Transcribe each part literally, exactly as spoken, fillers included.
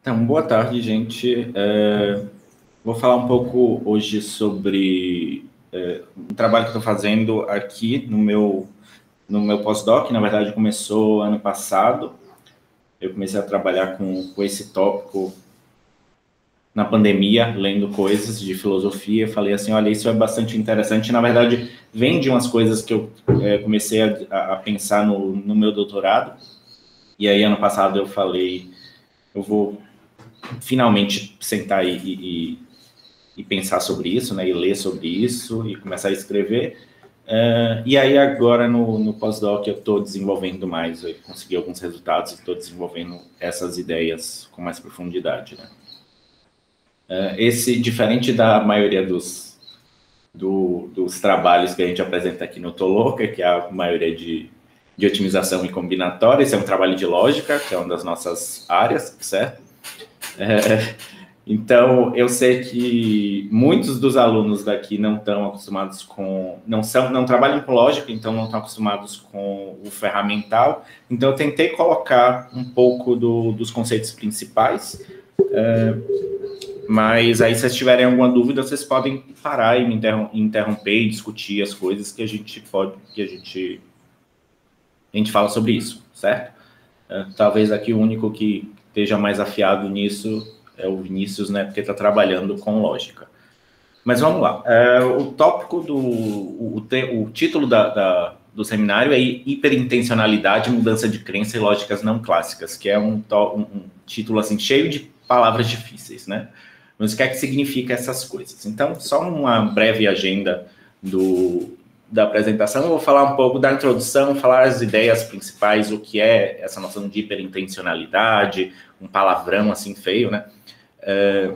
Então, boa tarde, gente. É, vou falar um pouco hoje sobre é, um trabalho que estou fazendo aqui no meu, no meu pós-doc. Na verdade, começou ano passado. Eu comecei a trabalhar com, com esse tópico na pandemia, lendo coisas de filosofia. Falei assim, olha, isso é bastante interessante. Na verdade, vem de umas coisas que eu é, comecei a, a pensar no, no meu doutorado. E aí, ano passado, eu falei, eu vou finalmente sentar e, e, e pensar sobre isso, né, e ler sobre isso, e começar a escrever. Uh, e aí agora no, no pós-doc eu estou desenvolvendo mais, eu consegui alguns resultados e estou desenvolvendo essas ideias com mais profundidade, né. Uh, esse, diferente da maioria dos, do, dos trabalhos que a gente apresenta aqui no Toloca, que é a maioria de, de otimização e combinatória, esse é um trabalho de lógica, que é uma das nossas áreas, certo? É, Então, eu sei que muitos dos alunos daqui não estão acostumados com, não são, não trabalham com lógica, então não estão acostumados com o ferramental. Então, eu tentei colocar um pouco do, dos conceitos principais, é, mas aí, se vocês tiverem alguma dúvida, vocês podem parar e me interromper e discutir as coisas que a gente pode, que a gente, a gente fala sobre isso, certo? É, talvez aqui o único que esteja mais afiado nisso é o Vinícius, né, porque está trabalhando com lógica. Mas vamos lá. É, o tópico do... O, o, o título da, da, do seminário é Hiperintencionalidade, Mudança de Crença e Lógicas Não Clássicas, que é um, um, um título assim, cheio de palavras difíceis, né? Mas o que é que significa essas coisas? Então, só uma breve agenda do, da apresentação. Eu vou falar um pouco da introdução, falar as ideias principais, o que é essa noção de hiperintencionalidade, um palavrão assim feio, né? Uh,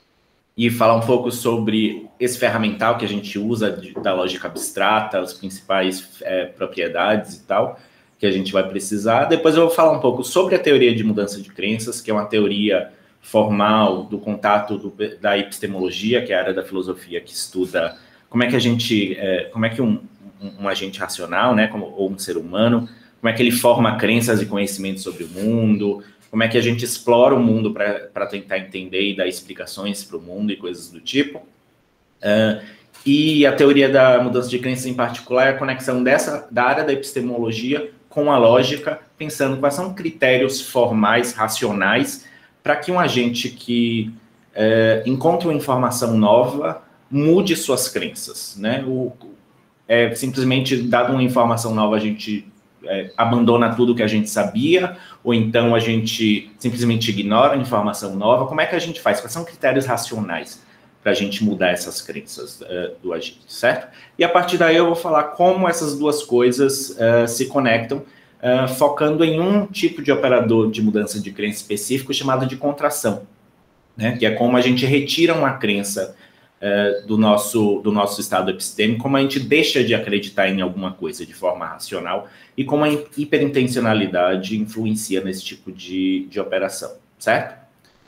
e falar um pouco sobre esse ferramental que a gente usa de, da lógica abstrata, as principais é, propriedades e tal, que a gente vai precisar. Depois eu vou falar um pouco sobre a teoria de mudança de crenças, que é uma teoria formal do contato do, da epistemologia, que é a área da filosofia que estuda como é que a gente, é, como é que um, um, um agente racional, né, como, ou um ser humano, como é que ele forma crenças e conhecimentos sobre o mundo, como é que a gente explora o mundo para tentar entender e dar explicações para o mundo e coisas do tipo. Uh, e a teoria da mudança de crenças em particular é a conexão dessa, da área da epistemologia com a lógica, pensando quais são critérios formais, racionais, para que um agente que uh, encontre uma informação nova mude suas crenças, né? O, é, simplesmente, dado uma informação nova, a gente é, abandona tudo que a gente sabia, ou então a gente simplesmente ignora a informação nova. Como é que a gente faz? Quais são critérios racionais para a gente mudar essas crenças uh, do agente, certo? E a partir daí eu vou falar como essas duas coisas uh, se conectam, uh, focando em um tipo de operador de mudança de crença específico chamado de contração, né? Que é como a gente retira uma crença uh, do, nosso, do nosso estado epistêmico, como a gente deixa de acreditar em alguma coisa de forma racional e como a hiperintencionalidade influencia nesse tipo de, de operação, certo?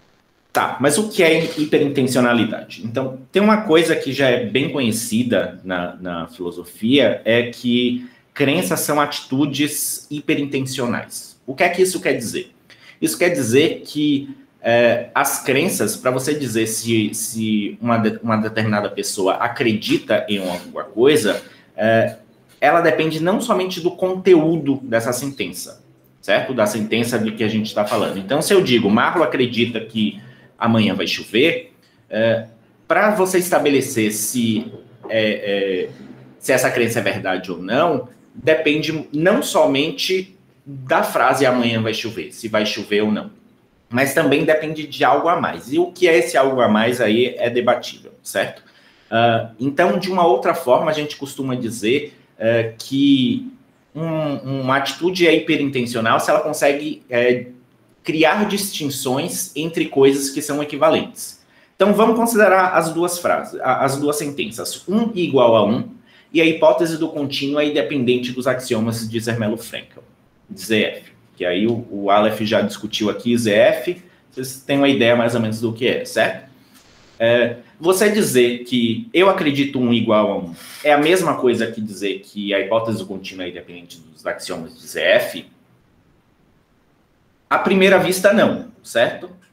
Tá, mas o que é hiperintencionalidade? Então, tem uma coisa que já é bem conhecida na, na filosofia, é que crenças são atitudes hiperintencionais. O que é que isso quer dizer? Isso quer dizer que é, as crenças, para você dizer se, se uma, de, uma determinada pessoa acredita em alguma coisa, é, ela depende não somente do conteúdo dessa sentença, certo? Da sentença de que a gente está falando. Então, se eu digo, Marlo acredita que amanhã vai chover, é, para você estabelecer se, é, é, se essa crença é verdade ou não, depende não somente da frase amanhã vai chover, se vai chover ou não, mas também depende de algo a mais. E o que é esse algo a mais aí é debatível, certo? Uh, então, de uma outra forma, a gente costuma dizer uh, que um, uma atitude é hiperintencional se ela consegue é, criar distinções entre coisas que são equivalentes. Então, vamos considerar as duas frases, as duas sentenças. Um igual a um, e a hipótese do contínuo é independente dos axiomas de Zermelo-Fraenkel, de Z F. Que aí o, o Aleph já discutiu aqui Z F, vocês têm uma ideia mais ou menos do que é, certo? É, você dizer que eu acredito um igual a um é a mesma coisa que dizer que a hipótese do contínuo é independente dos axiomas de Z F? À primeira vista, não, certo?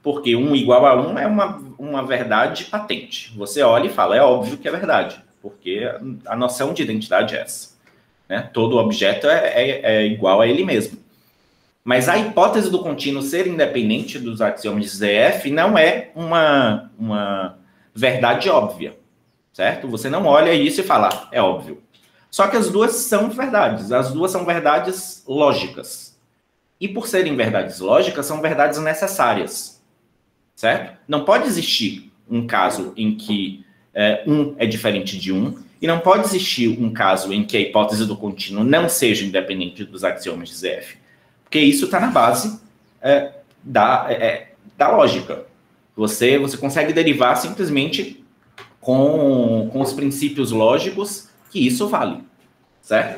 porque um igual a um é uma, uma verdade patente. Você olha e fala, é óbvio que é verdade, porque a noção de identidade é essa. Né? Todo objeto é, é, é igual a ele mesmo. Mas a hipótese do contínuo ser independente dos axiomas de Z F não é uma, uma verdade óbvia, certo? Você não olha isso e fala, ah, é óbvio. Só que as duas são verdades, as duas são verdades lógicas. E por serem verdades lógicas, são verdades necessárias, certo? Não pode existir um caso em que é, um é diferente de um, e não pode existir um caso em que a hipótese do contínuo não seja independente dos axiomas de Z F. Porque isso está na base é, da, é, da lógica. Você, você consegue derivar simplesmente com, com os princípios lógicos que isso vale, certo?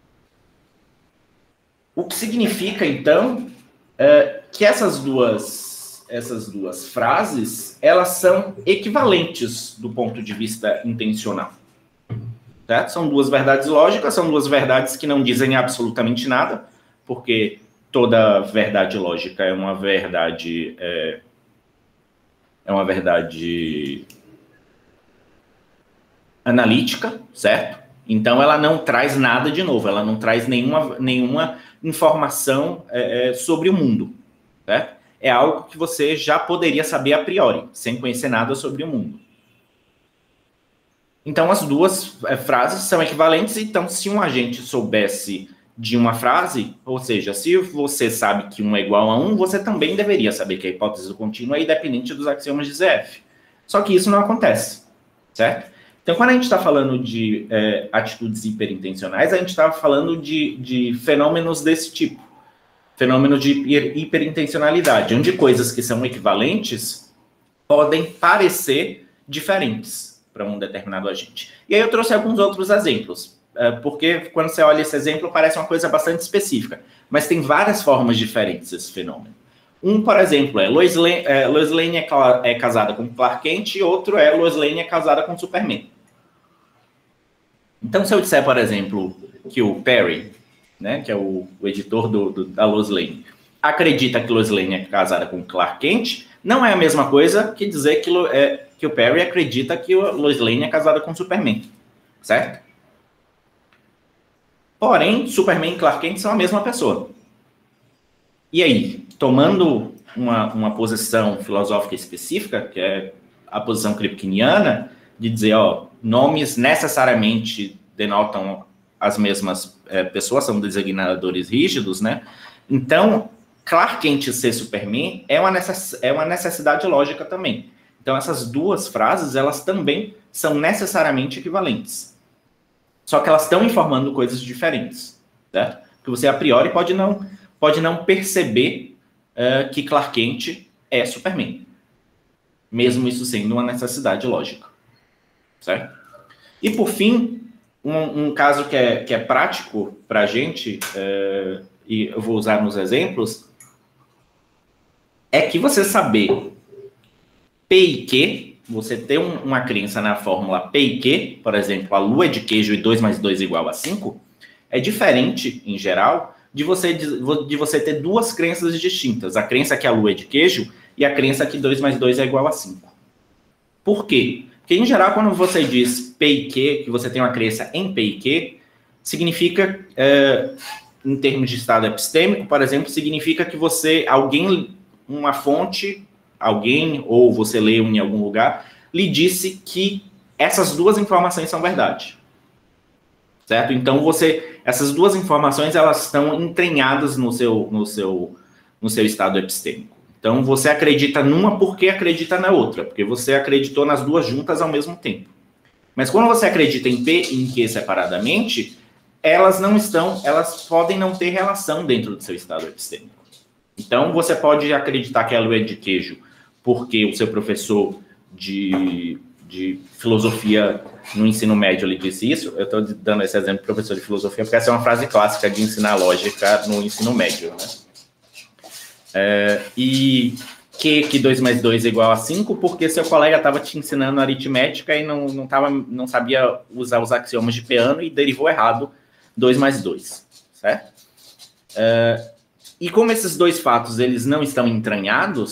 O que significa, então, é, que essas duas, essas duas frases, elas são equivalentes do ponto de vista intencional. Certo? São duas verdades lógicas, são duas verdades que não dizem absolutamente nada, porque toda verdade lógica é uma verdade é, é uma verdade analítica, certo? Então ela não traz nada de novo, ela não traz nenhuma, nenhuma informação é, sobre o mundo, certo? É algo que você já poderia saber a priori, sem conhecer nada sobre o mundo. Então, as duas é, frases são equivalentes. Então, se um agente soubesse de uma frase, ou seja, se você sabe que um é igual a um, você também deveria saber que a hipótese do contínuo é independente dos axiomas de Z F. Só que isso não acontece, certo? Então, quando a gente está falando de é, atitudes hiperintencionais, a gente está falando de, de fenômenos desse tipo. Fenômeno de hiperintencionalidade, onde coisas que são equivalentes podem parecer diferentes para um determinado agente. E aí eu trouxe alguns outros exemplos, porque quando você olha esse exemplo, parece uma coisa bastante específica, mas tem várias formas diferentes desse fenômeno. Um, por exemplo, é Lois Lane é, Lois Lane é, é casada com Clark Kent, e outro é Lois Lane é casada com Superman. Então, se eu disser, por exemplo, que o Perry, né, que é o, o editor do, do, da Lois Lane, acredita que Lois Lane é casada com Clark Kent, não é a mesma coisa que dizer que, é, que o Perry acredita que o Lois Lane é casada com Superman, certo? Porém, Superman e Clark Kent são a mesma pessoa. E aí, tomando uma, uma posição filosófica específica, que é a posição kripkiniana, de dizer, ó, nomes necessariamente denotam as mesmas é, pessoas, são designadores rígidos, né? Então, Clark Kent ser Superman é uma, necess é uma necessidade lógica também. Então, essas duas frases, elas também são necessariamente equivalentes. Só que elas estão informando coisas diferentes, certo? Porque você, a priori, pode não, pode não perceber uh, que Clark Kent é Superman. Mesmo isso sendo uma necessidade lógica, certo? E, por fim, um, um caso que é, que é prático para a gente, uh, e eu vou usar nos exemplos, é que você saber P e Q, você ter um, uma crença na fórmula P e Q, por exemplo, a lua é de queijo e dois mais dois é igual a cinco, é diferente, em geral, de você, de, de você ter duas crenças distintas. A crença que a lua é de queijo e a crença que dois mais dois é igual a cinco. Por quê? Porque, em geral, quando você diz P e Q, que você tem uma crença em P e Q, significa, é, em termos de estado epistêmico, por exemplo, significa que você, alguém, uma fonte, alguém, ou você leu em algum lugar, lhe disse que essas duas informações são verdade. Certo? Então, você, essas duas informações, elas estão entranhadas no seu, no seu, no seu estado epistêmico. Então, você acredita numa porque acredita na outra, porque você acreditou nas duas juntas ao mesmo tempo. Mas quando você acredita em P e em Q separadamente, elas não estão, elas podem não ter relação dentro do seu estado epistêmico. Então, você pode acreditar que a lua é de queijo porque o seu professor de, de filosofia no ensino médio lhe disse isso. Eu estou dando esse exemplo para o professor de filosofia, porque essa é uma frase clássica de ensinar lógica no ensino médio, né? É, e que, que dois mais dois é igual a cinco, porque seu colega estava te ensinando aritmética e não, não, tava, não sabia usar os axiomas de Peano e derivou errado dois mais dois, certo? É, e como esses dois fatos eles não estão entranhados,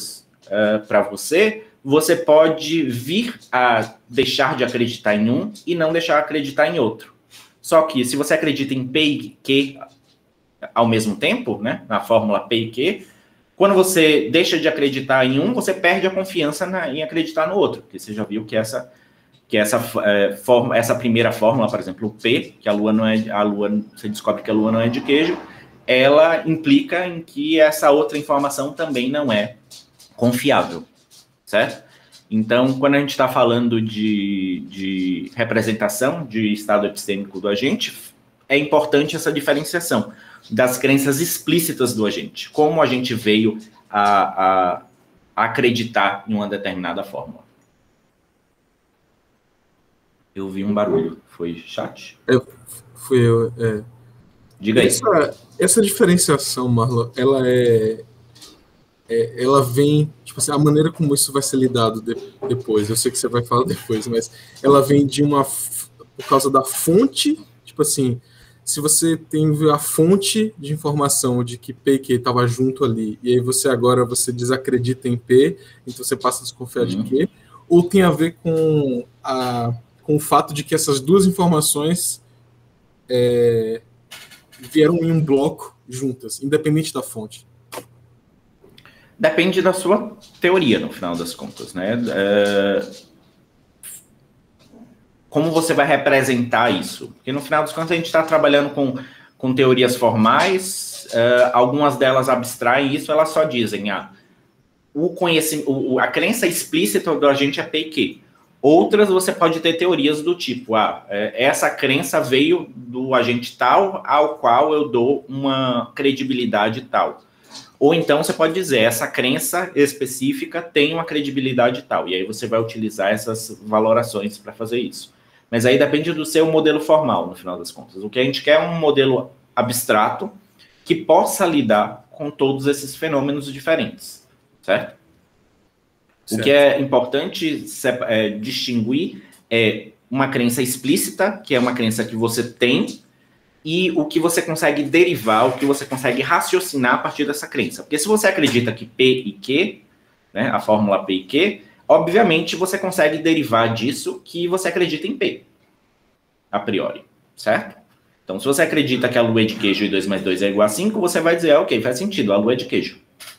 uh, para você, você pode vir a deixar de acreditar em um e não deixar de acreditar em outro. Só que se você acredita em P e Q ao mesmo tempo, né, na fórmula P e Q, quando você deixa de acreditar em um, você perde a confiança na, em acreditar no outro, porque você já viu que essa, que essa, é, forma, essa primeira fórmula, por exemplo, o P, que a lua não é, a lua, você descobre que a lua não é de queijo, ela implica em que essa outra informação também não é confiável, certo? Então, quando a gente está falando de, de representação de estado epistêmico do agente, é importante essa diferenciação das crenças explícitas do agente, como a gente veio a, a, a acreditar em uma determinada fórmula. Eu vi um barulho, foi chat? Eu, fui eu, é. Diga aí. Essa, essa diferenciação, Marlon, ela é, é, ela vem, tipo assim, a maneira como isso vai ser lidado de, depois, eu sei que você vai falar depois, mas ela vem de uma, por causa da fonte, tipo assim, se você tem a fonte de informação de que P e Q estava junto ali, e aí você agora você desacredita em P, então você passa a desconfiar uhum. de Q, ou tem a ver com, a, com o fato de que essas duas informações é, vieram em um bloco juntas, independente da fonte? Depende da sua teoria, no final das contas, né? É... Como você vai representar isso? Porque, no final das contas, a gente está trabalhando com, com teorias formais, uh, algumas delas abstraem isso, elas só dizem, ah, o conhecimento, o, a crença explícita do agente é P e Q. Outras, você pode ter teorias do tipo, ah, essa crença veio do agente tal, ao qual eu dou uma credibilidade tal. Ou então você pode dizer, essa crença específica tem uma credibilidade tal. E aí você vai utilizar essas valorações para fazer isso. Mas aí depende do seu modelo formal, no final das contas. O que a gente quer é um modelo abstrato que possa lidar com todos esses fenômenos diferentes, certo? certo. O que é importante é, distinguir é uma crença explícita, que é uma crença que você tem, e o que você consegue derivar, o que você consegue raciocinar a partir dessa crença. Porque se você acredita que P e Q, né, a fórmula P e Q, obviamente você consegue derivar disso que você acredita em P, a priori, certo? Então, se você acredita que a lua é de queijo e dois mais dois é igual a cinco, você vai dizer, ok, faz sentido, a lua é de queijo.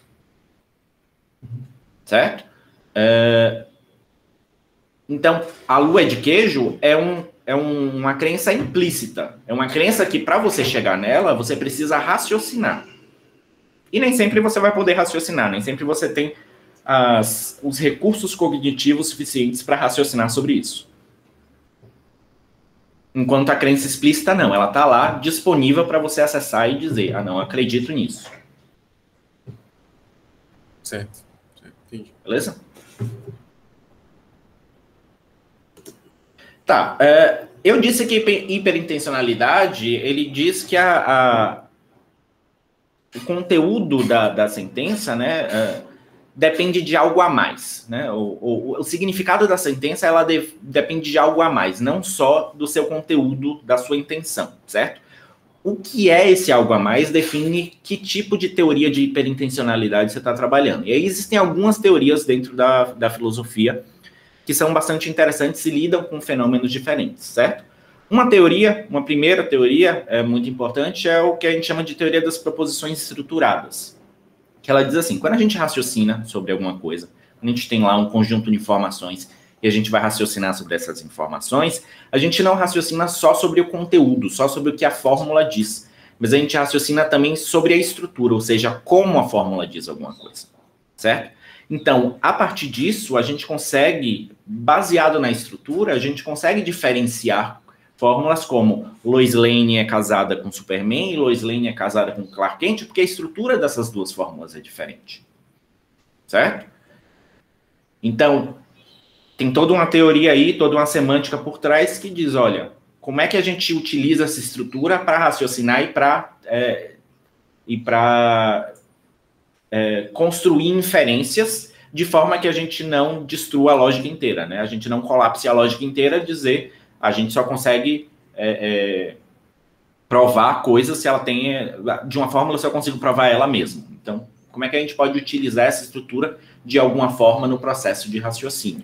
Certo? É... Então, a lua é de queijo é, um, é um, uma crença implícita. É uma crença que, para você chegar nela, você precisa raciocinar. E nem sempre você vai poder raciocinar, nem sempre você tem as, os recursos cognitivos suficientes para raciocinar sobre isso. Enquanto a crença explícita, não. Ela está lá, disponível para você acessar e dizer, ah, não, acredito nisso. Certo. certo. Entendi. Beleza? Tá. É, eu disse que hiperintencionalidade, ele diz que a, a, o conteúdo da, da sentença, né, é, depende de algo a mais, né? O, o, o significado da sentença, ela de, depende de algo a mais, não só do seu conteúdo, da sua intenção, certo? O que é esse algo a mais define que tipo de teoria de hiperintencionalidade você está trabalhando. E aí existem algumas teorias dentro da, da filosofia que são bastante interessantes e lidam com fenômenos diferentes, certo? Uma teoria, uma primeira teoria é muito importante, é o que a gente chama de teoria das proposições estruturadas. Que ela diz assim, quando a gente raciocina sobre alguma coisa, quando a gente tem lá um conjunto de informações e a gente vai raciocinar sobre essas informações, a gente não raciocina só sobre o conteúdo, só sobre o que a fórmula diz, mas a gente raciocina também sobre a estrutura, ou seja, como a fórmula diz alguma coisa, certo? Então, a partir disso, a gente consegue, baseado na estrutura, a gente consegue diferenciar fórmulas como Lois Lane é casada com Superman e Lois Lane é casada com Clark Kent, porque a estrutura dessas duas fórmulas é diferente. Certo? Então, tem toda uma teoria aí, toda uma semântica por trás que diz, olha, como é que a gente utiliza essa estrutura para raciocinar e para é, e para é, construir inferências de forma que a gente não destrua a lógica inteira, né? A gente não colapse a lógica inteira, dizer a gente só consegue é, é, provar coisas se ela tem... De uma fórmula, se eu consigo provar ela mesma. Então, Como é que a gente pode utilizar essa estrutura de alguma forma no processo de raciocínio?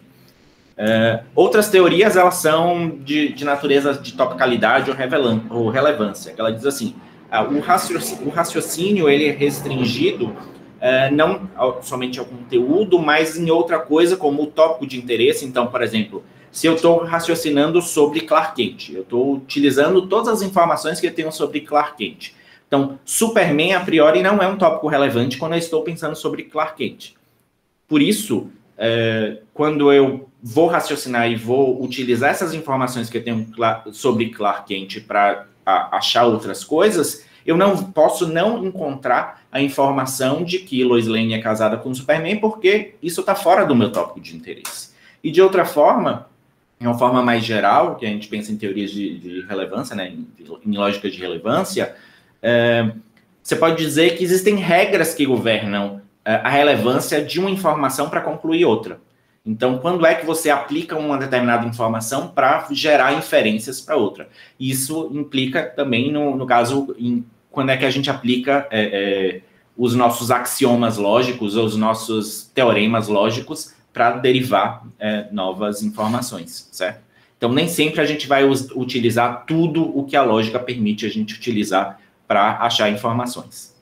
Uh, outras teorias, elas são de, de natureza de topicalidade ou, revelan, ou relevância. Ela diz assim, uh, o, raciocínio, o raciocínio ele é restringido uh, não ao, somente ao conteúdo, mas em outra coisa, como o tópico de interesse. Então, por exemplo, se eu estou raciocinando sobre Clark Kent, eu estou utilizando todas as informações que eu tenho sobre Clark Kent. Então, Superman, a priori, não é um tópico relevante quando eu estou pensando sobre Clark Kent. Por isso, uh, quando eu vou raciocinar e vou utilizar essas informações que eu tenho sobre Clark Kent para achar outras coisas, eu não posso não encontrar a informação de que Lois Lane é casada com o Superman, porque isso está fora do meu tópico de interesse. E de outra forma, de uma forma mais geral, que a gente pensa em teorias de, de relevância, né, em, em lógica de relevância, é, você pode dizer que existem regras que governam é, a relevância de uma informação para concluir outra. Então, quando é que você aplica uma determinada informação para gerar inferências para outra? Isso implica também, no, no caso, em, quando é que a gente aplica é, é, os nossos axiomas lógicos ou os nossos teoremas lógicos para derivar é, novas informações, certo? Então, nem sempre a gente vai us- utilizar tudo o que a lógica permite a gente utilizar para achar informações.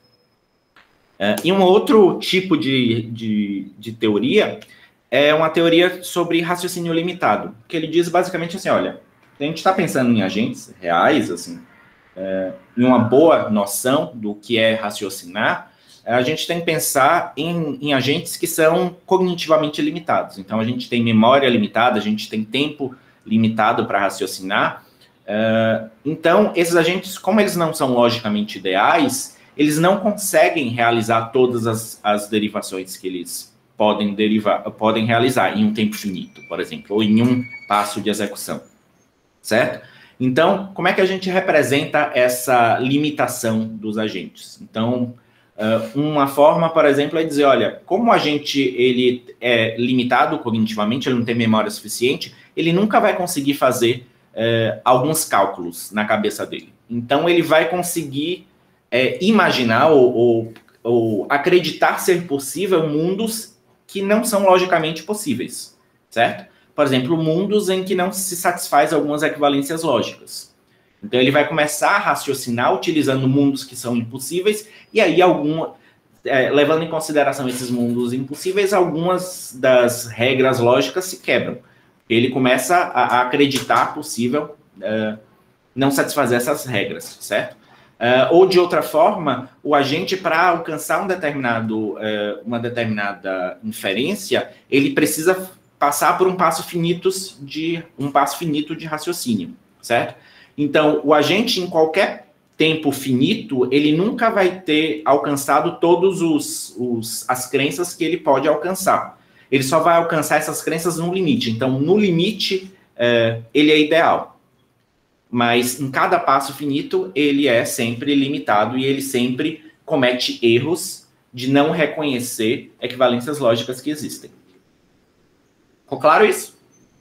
É, e um outro tipo de, de, de teoria é uma teoria sobre raciocínio limitado, que ele diz basicamente assim, olha, a gente está pensando em agentes reais, assim, é, em uma boa noção do que é raciocinar, a gente tem que pensar em, em agentes que são cognitivamente limitados. Então, a gente tem memória limitada, a gente tem tempo limitado para raciocinar. É, então, esses agentes, como eles não são logicamente ideais, eles não conseguem realizar todas as, as derivações que eles podem derivar, podem realizar em um tempo finito, por exemplo, ou em um passo de execução, certo? Então, como é que a gente representa essa limitação dos agentes? Então, uma forma, por exemplo, é dizer, olha, como o agente ele é limitado cognitivamente, ele não tem memória suficiente, ele nunca vai conseguir fazer é, alguns cálculos na cabeça dele. Então, ele vai conseguir é, imaginar ou, ou, ou acreditar ser possível mundos que não são logicamente possíveis, certo? Por exemplo, mundos em que não se satisfaz algumas equivalências lógicas. Então, ele vai começar a raciocinar utilizando mundos que são impossíveis, e aí, algum, é, levando em consideração esses mundos impossíveis, algumas das regras lógicas se quebram. Ele começa a, a acreditar possível é, não satisfazer essas regras, certo? Uh, ou, de outra forma, o agente, para alcançar um determinado, uh, uma determinada inferência, ele precisa passar por um passo finito de, um passo finito de raciocínio, certo? Então, o agente, em qualquer tempo finito, ele nunca vai ter alcançado todos os, os as crenças que ele pode alcançar. Ele só vai alcançar essas crenças no limite. Então, no limite, uh, ele é ideal. Mas em cada passo finito, ele é sempre limitado e ele sempre comete erros de não reconhecer equivalências lógicas que existem. Ficou claro isso?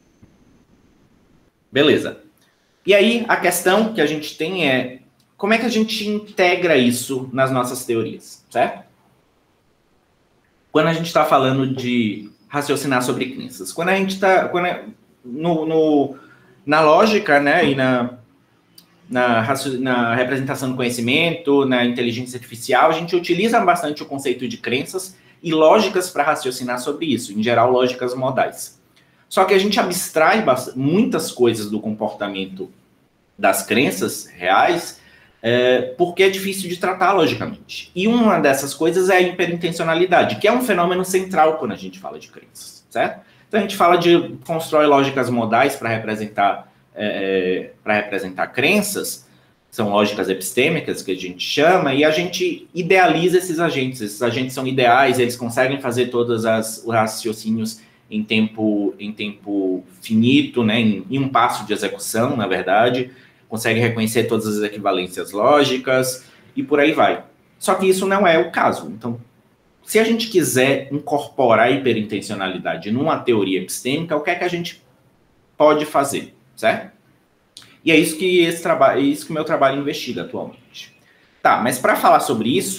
Beleza. E aí, a questão que a gente tem é, como é que a gente integra isso nas nossas teorias, certo? Quando a gente está falando de raciocinar sobre crenças, quando a gente está... É, no, no, na lógica, né, e na... Na, na representação do conhecimento, na inteligência artificial, a gente utiliza bastante o conceito de crenças e lógicas para raciocinar sobre isso, em geral, lógicas modais. Só que a gente abstrai muitas coisas do comportamento das crenças reais é, porque é difícil de tratar logicamente. E uma dessas coisas é a hiperintencionalidade, que é um fenômeno central quando a gente fala de crenças, certo? Então, a gente fala de, constrói lógicas modais para representar É, para representar crenças, são lógicas epistêmicas que a gente chama, e a gente idealiza esses agentes. Esses agentes são ideais, eles conseguem fazer todos as, os raciocínios em tempo, em tempo finito, né, em, em um passo de execução, na verdade, conseguem reconhecer todas as equivalências lógicas, e por aí vai. Só que isso não é o caso. Então, se a gente quiser incorporar a hiperintencionalidade numa teoria epistêmica, o que é que a gente pode fazer? Certo? E é isso que esse trabalho, é isso que o meu trabalho investiga atualmente. Tá, mas para falar sobre isso,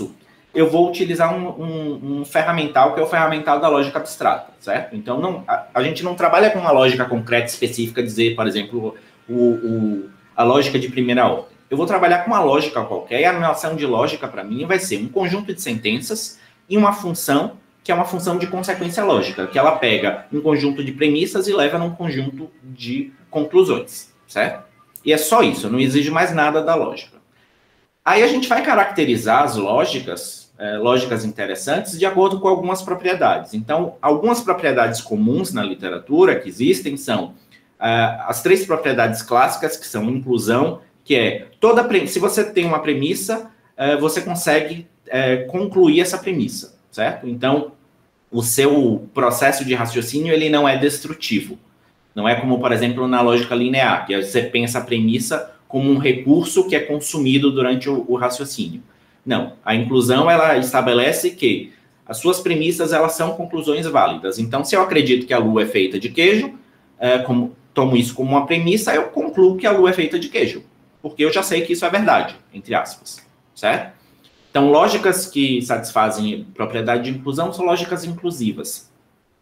eu vou utilizar um, um, um ferramental que é o ferramental da lógica abstrata, certo? Então, não, a, a gente não trabalha com uma lógica concreta específica, dizer, por exemplo, o, o, a lógica de primeira ordem. Eu vou trabalhar com uma lógica qualquer, e a noção de lógica, para mim, vai ser um conjunto de sentenças e uma função, que é uma função de consequência lógica, que ela pega um conjunto de premissas e leva num conjunto de conclusões, certo? E é só isso, não exige mais nada da lógica. Aí a gente vai caracterizar as lógicas, é, lógicas interessantes, de acordo com algumas propriedades. Então, algumas propriedades comuns na literatura que existem são uh, as três propriedades clássicas, que são inclusão, que é toda se você tem uma premissa, uh, você consegue uh, concluir essa premissa, certo? Então, o seu processo de raciocínio ele não é destrutivo. Não é como, por exemplo, na lógica linear, que você pensa a premissa como um recurso que é consumido durante o, o raciocínio. Não, a inclusão ela estabelece que as suas premissas elas são conclusões válidas. Então, se eu acredito que a Lua é feita de queijo, é, como, tomo isso como uma premissa, eu concluo que a Lua é feita de queijo, porque eu já sei que isso é verdade, entre aspas, certo? Então, lógicas que satisfazem propriedade de inclusão são lógicas inclusivas.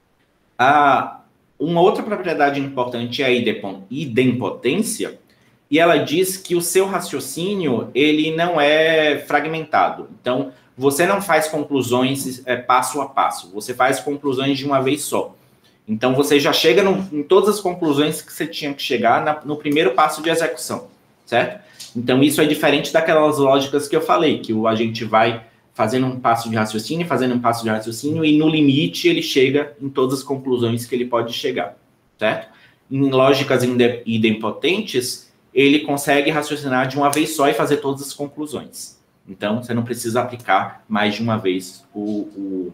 A, uma outra propriedade importante é a idempotência, e ela diz que o seu raciocínio, ele não é fragmentado. Então, você não faz conclusões é, passo a passo, você faz conclusões de uma vez só. Então, você já chega no, em todas as conclusões que você tinha que chegar na, no primeiro passo de execução, certo? Então, isso é diferente daquelas lógicas que eu falei, que o, a gente vai fazendo um passo de raciocínio, fazendo um passo de raciocínio, e no limite ele chega em todas as conclusões que ele pode chegar, certo? Em lógicas idempotentes, ele consegue raciocinar de uma vez só e fazer todas as conclusões. Então, você não precisa aplicar mais de uma vez o, o,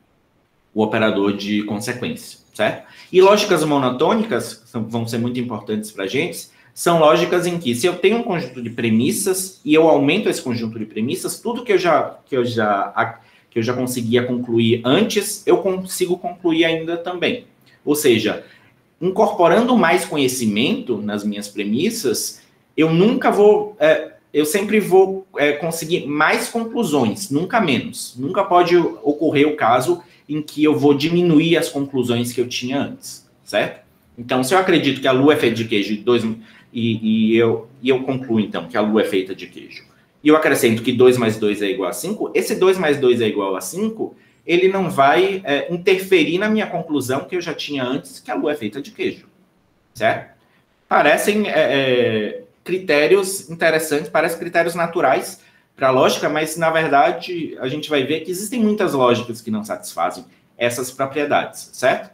o operador de consequência, certo? E lógicas monotônicas, são, vão ser muito importantes para a gente, são lógicas em que, se eu tenho um conjunto de premissas e eu aumento esse conjunto de premissas, tudo que eu já, que eu já, que eu já conseguia concluir antes, eu consigo concluir ainda também. Ou seja, incorporando mais conhecimento nas minhas premissas, eu nunca vou, é, eu sempre vou é, conseguir mais conclusões, nunca menos. Nunca pode ocorrer o caso em que eu vou diminuir as conclusões que eu tinha antes, certo? Então, se eu acredito que a Lua é feita de queijo e, dois, e, e, eu, e eu concluo, então, que a Lua é feita de queijo, e eu acrescento que dois mais dois é igual a cinco, esse dois mais dois é igual a cinco, ele não vai é, interferir na minha conclusão que eu já tinha antes, que a Lua é feita de queijo, certo? Parecem é, é, critérios interessantes, parecem critérios naturais para a lógica, mas, na verdade, a gente vai ver que existem muitas lógicas que não satisfazem essas propriedades, certo?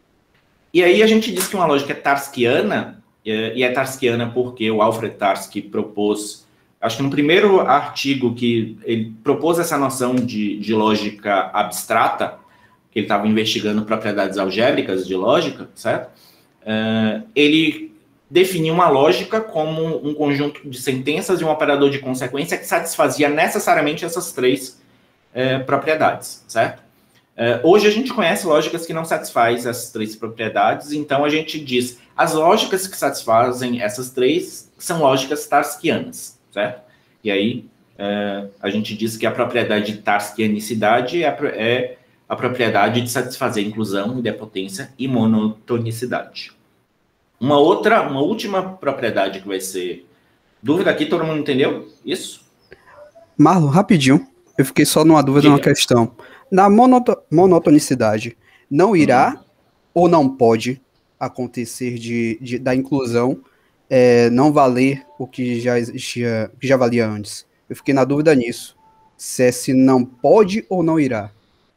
E aí a gente diz que uma lógica é tarskiana, e é tarskiana porque o Alfred Tarski propôs, acho que no primeiro artigo que ele propôs essa noção de, de lógica abstrata, que ele estava investigando propriedades algébricas de lógica, certo? Uh, ele definiu uma lógica como um conjunto de sentenças e um operador de consequência que satisfazia necessariamente essas três uh, propriedades, certo? Uh, hoje a gente conhece lógicas que não satisfazem essas três propriedades, então a gente diz, as lógicas que satisfazem essas três são lógicas tarskianas, certo? E aí uh, a gente diz que a propriedade de tarskianicidade é a, é a propriedade de satisfazer inclusão, idempotência e monotonicidade. Uma outra, uma última propriedade que vai ser... Dúvida aqui, todo mundo entendeu isso? Marlon, rapidinho, eu fiquei só numa dúvida, numa questão. Na monoto monotonicidade, não irá hum. ou não pode acontecer de, de, da inclusão é, não valer o que já existia, que já valia antes? Eu fiquei na dúvida nisso. Se é se não pode ou não irá.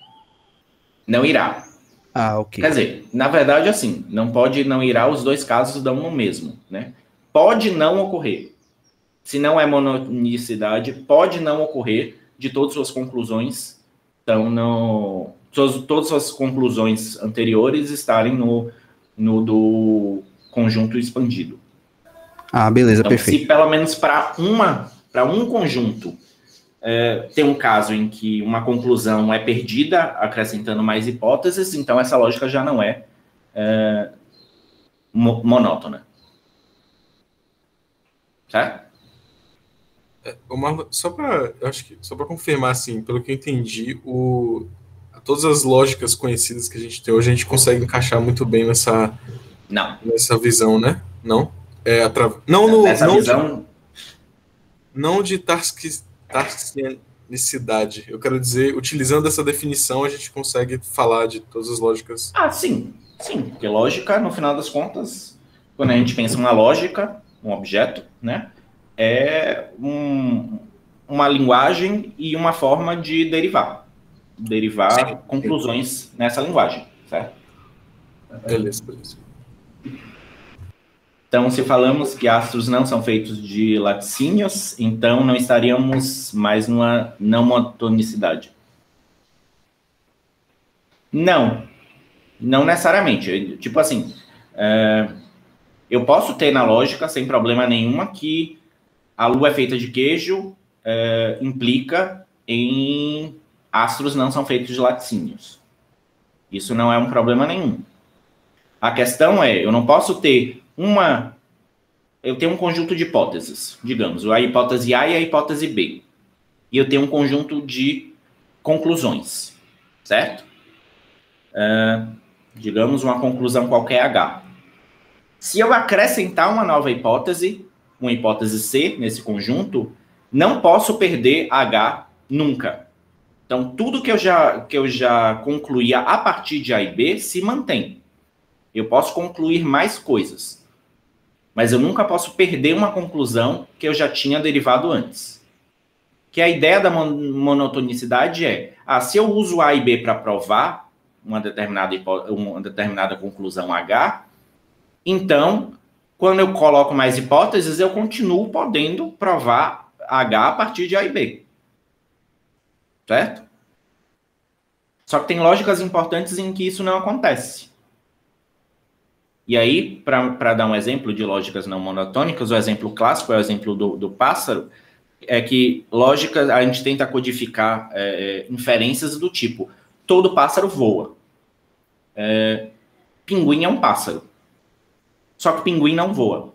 Não irá. Ah, ok. Quer dizer, na verdade, assim, não pode não irá, os dois casos dão no mesmo, né? Pode não ocorrer. Se não é monotonicidade, pode não ocorrer de todas as suas conclusões. Então, no, todas, todas as conclusões anteriores estarem no, no do conjunto expandido. Ah, beleza, então, perfeito. Se pelo menos para uma, para um conjunto é, tem um caso em que uma conclusão é perdida, acrescentando mais hipóteses, então essa lógica já não é, é mo monótona. Certo? Ô, Marlon, só para, acho que só para confirmar, assim, pelo que eu entendi, o, todas as lógicas conhecidas que a gente tem hoje, a gente consegue encaixar muito bem nessa, Não. nessa visão, né? Não? É, atra... Não, no, Nessa não visão... De, não de tarski, tarsianicidade. Eu quero dizer, utilizando essa definição, a gente consegue falar de todas as lógicas. Ah, sim. Sim, porque lógica, no final das contas, quando a gente pensa uma lógica, um objeto, né? É um, uma linguagem e uma forma de derivar. Derivar sim, conclusões sim. nessa linguagem, certo? Beleza, beleza. Então, se falamos que astros não são feitos de laticínios, então não estaríamos mais numa não monotonicidade. Não, não necessariamente. Tipo assim, é, eu posso ter na lógica, sem problema nenhuma, que a Lua é feita de queijo, é, implica em astros não são feitos de laticínios. Isso não é um problema nenhum. A questão é, eu não posso ter uma... Eu tenho um conjunto de hipóteses, digamos, a hipótese A e a hipótese B. E eu tenho um conjunto de conclusões, certo? É, digamos, uma conclusão qualquer H. Se eu acrescentar uma nova hipótese, uma hipótese C nesse conjunto, não posso perder H nunca. Então, tudo que eu já, que eu já concluía a partir de A e B se mantém. Eu posso concluir mais coisas, mas eu nunca posso perder uma conclusão que eu já tinha derivado antes. Que a ideia da monotonicidade é, ah, se eu uso A e B para provar uma determinada, uma determinada conclusão H, então, quando eu coloco mais hipóteses, eu continuo podendo provar H a partir de A e B. Certo? Só que tem lógicas importantes em que isso não acontece. E aí, para dar um exemplo de lógicas não monotônicas, o exemplo clássico é o exemplo do, do pássaro, é que lógica, a gente tenta codificar é, inferências do tipo, todo pássaro voa. É, pinguim é um pássaro. Só que pinguim não voa.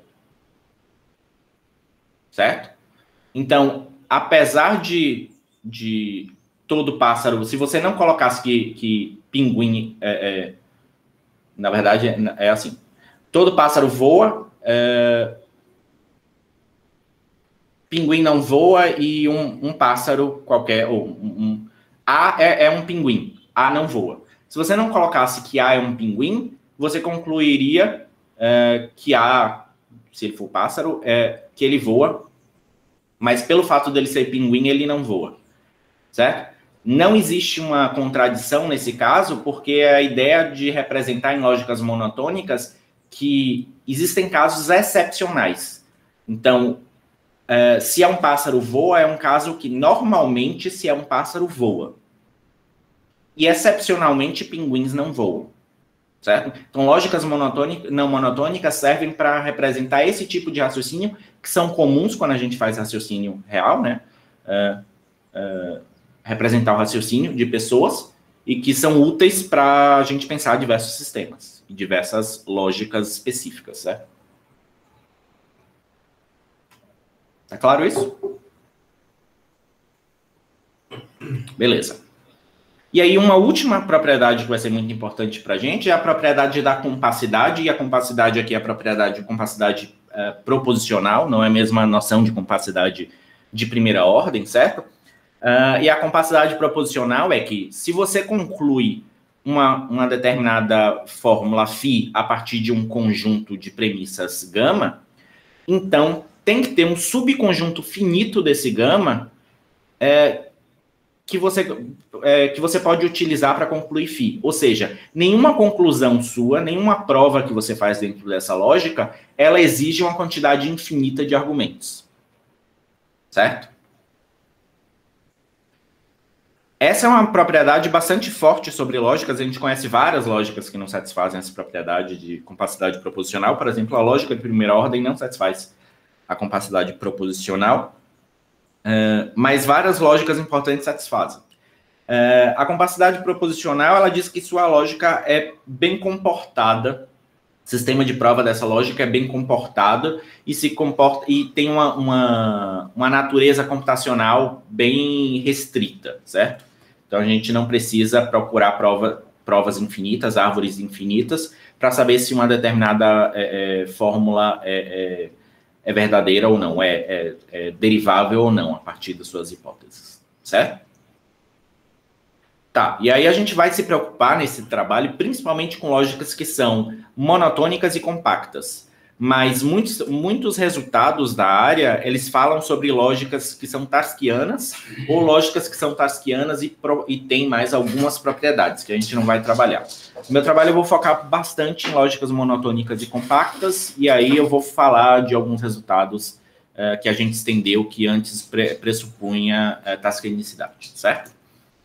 Certo? Então, apesar de, de todo pássaro, se você não colocasse que, que pinguim, é, é, na verdade, é, é assim, todo pássaro voa, é, pinguim não voa e um, um pássaro qualquer, ou um, um, A é, é um pinguim, A não voa. Se você não colocasse que A é um pinguim, você concluiria é, que A, se ele for pássaro, é que ele voa, mas pelo fato dele ser pinguim, ele não voa, certo? Não existe uma contradição nesse caso, porque é a ideia de representar em lógicas monotônicas que existem casos excepcionais. Então, é, se é um pássaro voa, é um caso que normalmente, se é um pássaro, voa. E excepcionalmente, pinguins não voam. Certo? Então, lógicas monotônicas, não monotônicas servem para representar esse tipo de raciocínio, que são comuns quando a gente faz raciocínio real, né? É, é, representar o raciocínio de pessoas e que são úteis para a gente pensar diversos sistemas e diversas lógicas específicas, certo? Tá claro isso? Beleza. E aí, uma última propriedade que vai ser muito importante para a gente é a propriedade da compacidade, e a compacidade aqui é a propriedade de compacidade é, proposicional, não é a mesma noção de compacidade de primeira ordem, certo? Uh, e a compacidade proposicional é que, se você conclui uma, uma determinada fórmula φ a partir de um conjunto de premissas gama, então tem que ter um subconjunto finito desse gama é, que você, é, que você pode utilizar para concluir φ. Ou seja, nenhuma conclusão sua, nenhuma prova que você faz dentro dessa lógica, ela exige uma quantidade infinita de argumentos. Certo? Essa é uma propriedade bastante forte sobre lógicas. A gente conhece várias lógicas que não satisfazem essa propriedade de compacidade proposicional. Por exemplo, a lógica de primeira ordem não satisfaz a compacidade proposicional. Uh, mas várias lógicas importantes satisfazem. Uh, a compacidade proposicional, ela diz que sua lógica é bem comportada sistema de prova dessa lógica é bem comportado e se comporta e tem uma, uma, uma natureza computacional bem restrita, certo? Então a gente não precisa procurar prova, provas infinitas, árvores infinitas, para saber se uma determinada é, é, fórmula é, é, é verdadeira ou não, é, é, é derivável ou não a partir das suas hipóteses, certo? Tá, e aí a gente vai se preocupar nesse trabalho principalmente com lógicas que são monotônicas e compactas, mas muitos, muitos resultados da área, eles falam sobre lógicas que são tarskianas ou lógicas que são tarskianas e, pro, e tem mais algumas propriedades que a gente não vai trabalhar. No meu trabalho eu vou focar bastante em lógicas monotônicas e compactas, e aí eu vou falar de alguns resultados uh, que a gente estendeu que antes pre, pressupunha uh, tarskianicidade, certo?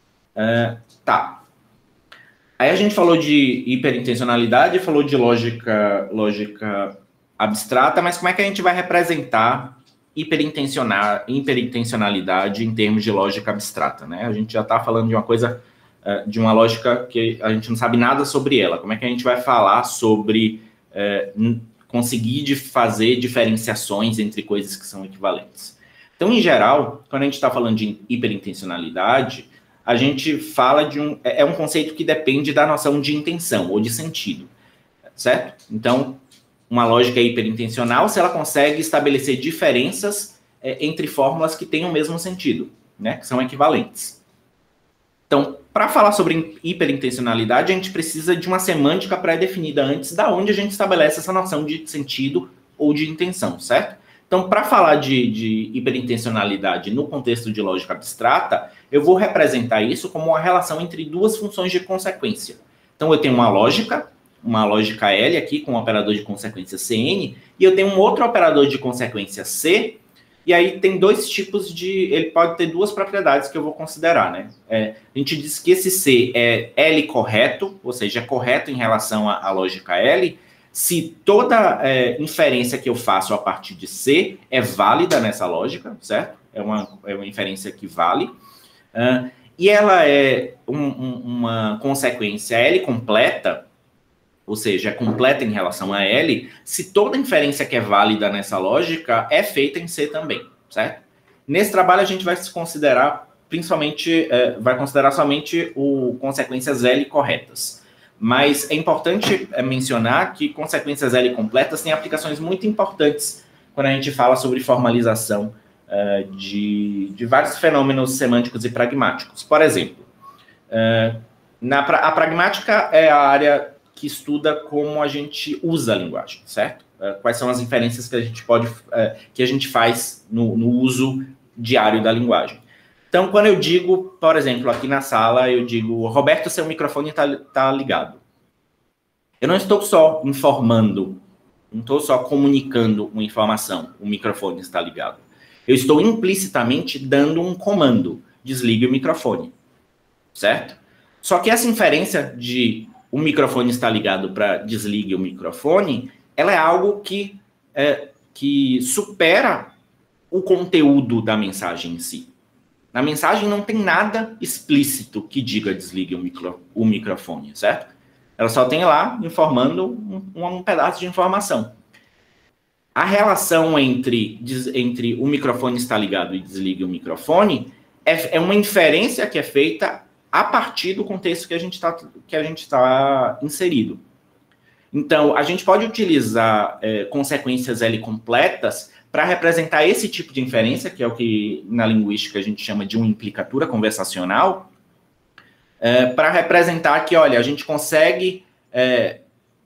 Uh, tá. Aí a gente falou de hiperintencionalidade, falou de lógica, lógica abstrata, mas como é que a gente vai representar hiperintencionar, hiperintencionalidade em termos de lógica abstrata, né? A gente já está falando de uma coisa, uh, de uma lógica que a gente não sabe nada sobre ela. Como é que a gente vai falar sobre uh, conseguir de fazer diferenciações entre coisas que são equivalentes? Então, em geral, quando a gente está falando de hiperintencionalidade, a gente fala de um... É um conceito que depende da noção de intenção ou de sentido, certo? Então, uma lógica hiperintencional se ela consegue estabelecer diferenças é, entre fórmulas que têm o mesmo sentido, né? Que são equivalentes. Então, para falar sobre hiperintencionalidade, a gente precisa de uma semântica pré-definida antes da onde a gente estabelece essa noção de sentido ou de intenção, certo? Então, para falar de, de hiperintencionalidade no contexto de lógica abstrata, eu vou representar isso como uma relação entre duas funções de consequência. Então, eu tenho uma lógica, uma lógica L aqui, com um operador de consequência C N, e eu tenho um outro operador de consequência C, e aí tem dois tipos de... Ele pode ter duas propriedades que eu vou considerar, né? É, a gente diz que esse C é L correto, ou seja, é correto em relação à, à lógica L, se toda é, inferência que eu faço a partir de C é válida nessa lógica, certo? É uma, é uma inferência que vale. Uh, e ela é um, um, uma consequência L completa, ou seja, é completa em relação a L, se toda inferência que é válida nessa lógica é feita em C também, certo? Nesse trabalho a gente vai se considerar, principalmente, é, vai considerar somente o consequências L corretas. Mas é importante mencionar que consequências L completas têm aplicações muito importantes quando a gente fala sobre formalização uh, de, de vários fenômenos semânticos e pragmáticos. Por exemplo, uh, na, a pragmática é a área que estuda como a gente usa a linguagem, certo? Uh, quais são as inferências que a gente pode, uh, que a gente faz no, no uso diário da linguagem. Então, quando eu digo, por exemplo, aqui na sala, eu digo, Roberto, seu microfone está tá ligado. Eu não estou só informando, não estou só comunicando uma informação, o microfone está ligado. Eu estou implicitamente dando um comando, desligue o microfone, certo? Só que essa inferência de o microfone está ligado para desligue o microfone, ela é algo que, é, que supera o conteúdo da mensagem em si. Na mensagem não tem nada explícito que diga desligue o, micro, o microfone, certo? Ela só tem lá informando um, um pedaço de informação. A relação entre, entre o microfone está ligado e desligue o microfone é, é uma inferência que é feita a partir do contexto que a gente está que a gente está inserido. Então, a gente pode utilizar é, consequências L completas para representar esse tipo de inferência, que é o que na linguística a gente chama de uma implicatura conversacional, é, para representar que, olha, a gente consegue, é,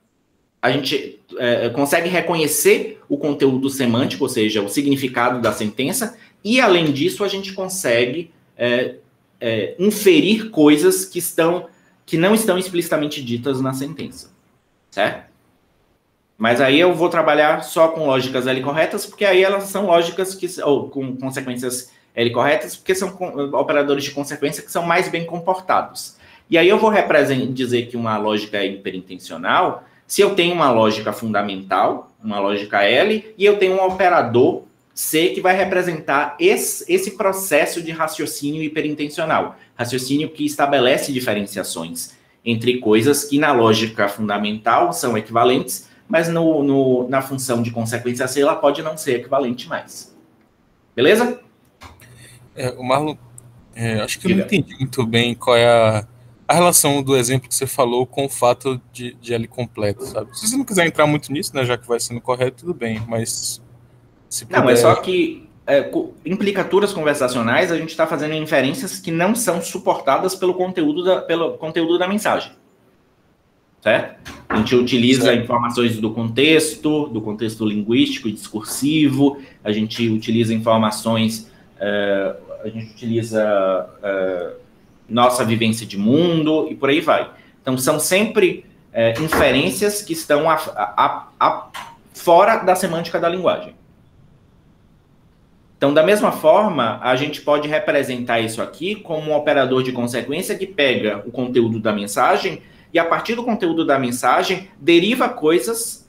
a gente é, consegue reconhecer o conteúdo semântico, ou seja, o significado da sentença, e, além disso, a gente consegue é, é, inferir coisas que, estão, que não estão explicitamente ditas na sentença, certo? Mas aí eu vou trabalhar só com lógicas L corretas, porque aí elas são lógicas que, ou com consequências L corretas, porque são operadores de consequência que são mais bem comportados. E aí eu vou dizer que uma lógica é hiperintencional se eu tenho uma lógica fundamental, uma lógica L, e eu tenho um operador C que vai representar esse, esse processo de raciocínio hiperintencional. Raciocínio que estabelece diferenciações entre coisas que na lógica fundamental são equivalentes, mas no, no, na função de consequência C ela pode não ser equivalente mais. Beleza? É, o Marlon, é, acho que Diga. Eu não entendi muito bem qual é a, a relação do exemplo que você falou com o fato de, de L completo, sabe? Se você não quiser entrar muito nisso, né, já que vai sendo correto, tudo bem, mas... Se puder... Não, é só que é, implicaturas conversacionais a gente está fazendo inferências que não são suportadas pelo conteúdo da, pelo conteúdo da mensagem. Certo? A gente utiliza certo. informações do contexto, do contexto linguístico e discursivo, a gente utiliza informações, uh, a gente utiliza uh, nossa vivência de mundo e por aí vai. Então, são sempre uh, inferências que estão a, a, a, fora da semântica da linguagem. Então, da mesma forma, a gente pode representar isso aqui como um operador de consequência que pega o conteúdo da mensagem e, a partir do conteúdo da mensagem, deriva coisas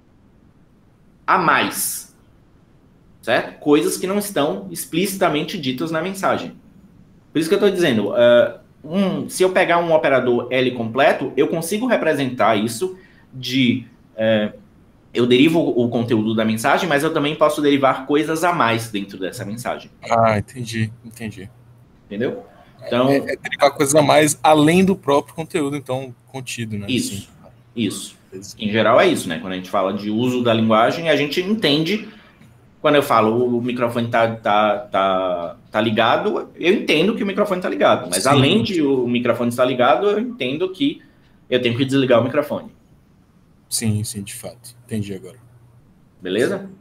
a mais, certo? Coisas que não estão explicitamente ditas na mensagem. Por isso que eu estou dizendo, uh, um, se eu pegar um operador L completo, eu consigo representar isso de... Uh, eu derivo o conteúdo da mensagem, mas eu também posso derivar coisas a mais dentro dessa mensagem. Ah, entendi, entendi. Entendeu? Então, é, é derivar coisas a mais além do próprio conteúdo, então, contido, né? Isso, assim. isso. Em geral é isso, né? Quando a gente fala de uso da linguagem, a gente entende, quando eu falo o microfone tá, tá, tá, tá ligado, eu entendo que o microfone tá ligado, mas Sim. além de o microfone estar ligado, eu entendo que eu tenho que desligar o microfone. Sim, sim, de fato. Entendi agora. Beleza?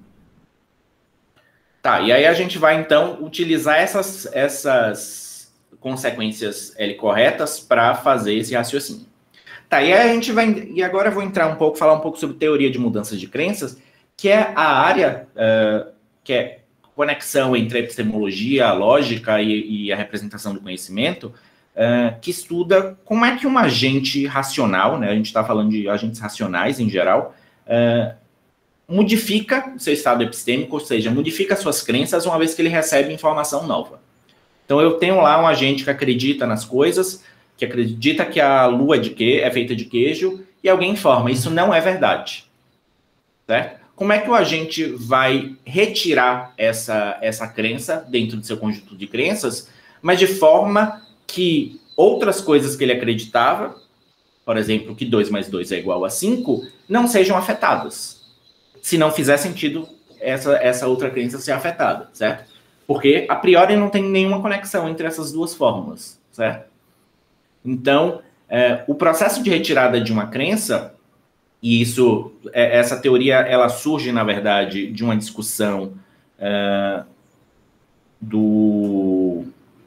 Tá, e aí a gente vai, então, utilizar essas, essas consequências L corretas para fazer esse raciocínio. Tá, e aí a gente vai... E agora eu vou entrar um pouco, falar um pouco sobre teoria de mudanças de crenças, que é a área uh, que é conexão entre a epistemologia, a lógica e, e a representação do conhecimento, Uh, que estuda como é que um agente racional, né, a gente está falando de agentes racionais em geral, uh, modifica o seu estado epistêmico, ou seja, modifica suas crenças uma vez que ele recebe informação nova. Então eu tenho lá um agente que acredita nas coisas, que acredita que a lua é, de que, é feita de queijo, e alguém informa, isso não é verdade. Certo? Como é que o agente vai retirar essa, essa crença dentro do seu conjunto de crenças, mas de forma que outras coisas que ele acreditava, por exemplo, que dois mais dois é igual a cinco, não sejam afetadas. Se não fizer sentido essa, essa outra crença ser afetada, certo? Porque, a priori, não tem nenhuma conexão entre essas duas fórmulas, certo? Então, é, o processo de retirada de uma crença, e isso, é, essa teoria, ela surge, na verdade, de uma discussão é, do...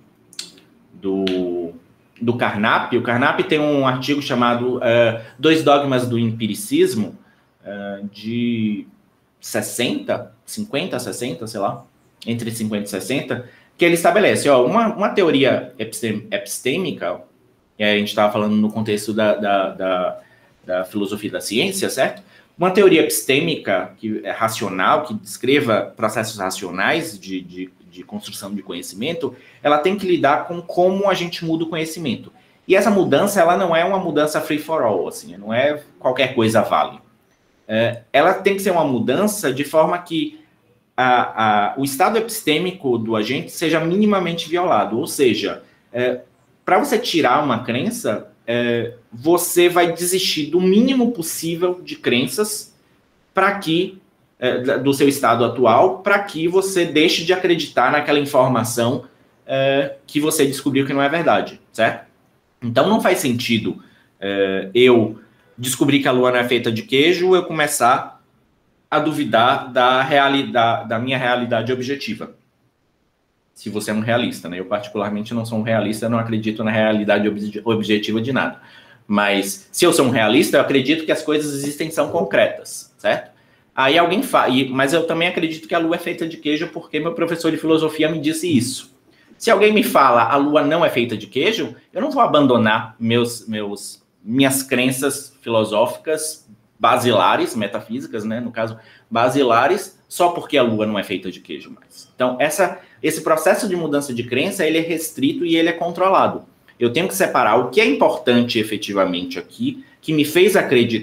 Do, do Carnap. O Carnap tem um artigo chamado uh, Dois Dogmas do Empiricismo, uh, de sessenta, cinquenta, sessenta, sei lá, entre cinquenta e sessenta, que ele estabelece ó, uma, uma teoria epistem, epistêmica, e a gente estava falando no contexto da, da, da, da filosofia da ciência, certo? Uma teoria epistêmica que é racional, que descreva processos racionais de, de de construção de conhecimento, ela tem que lidar com como a gente muda o conhecimento. E essa mudança, ela não é uma mudança free for all, assim, não é qualquer coisa vale. É, ela tem que ser uma mudança de forma que a, a, o estado epistêmico do agente seja minimamente violado, ou seja, é, para você tirar uma crença, é, você vai desistir do mínimo possível de crenças para que do seu estado atual, para que você deixe de acreditar naquela informação é, que você descobriu que não é verdade, certo? Então, não faz sentido é, eu descobrir que a lua não é feita de queijo, eu começar a duvidar da, realidade, da minha realidade objetiva. Se você é um realista, né? Eu, particularmente, não sou um realista, eu não acredito na realidade obje- objetiva de nada. Mas, se eu sou um realista, eu acredito que as coisas existem são concretas, certo? Aí alguém fala, mas eu também acredito que a lua é feita de queijo porque meu professor de filosofia me disse isso. Se alguém me fala a lua não é feita de queijo, eu não vou abandonar meus, meus, minhas crenças filosóficas basilares, metafísicas, né, no caso, basilares, só porque a lua não é feita de queijo mais. Então, essa, esse processo de mudança de crença, ele é restrito e ele é controlado. Eu tenho que separar o que é importante efetivamente aqui, que me fez acreditar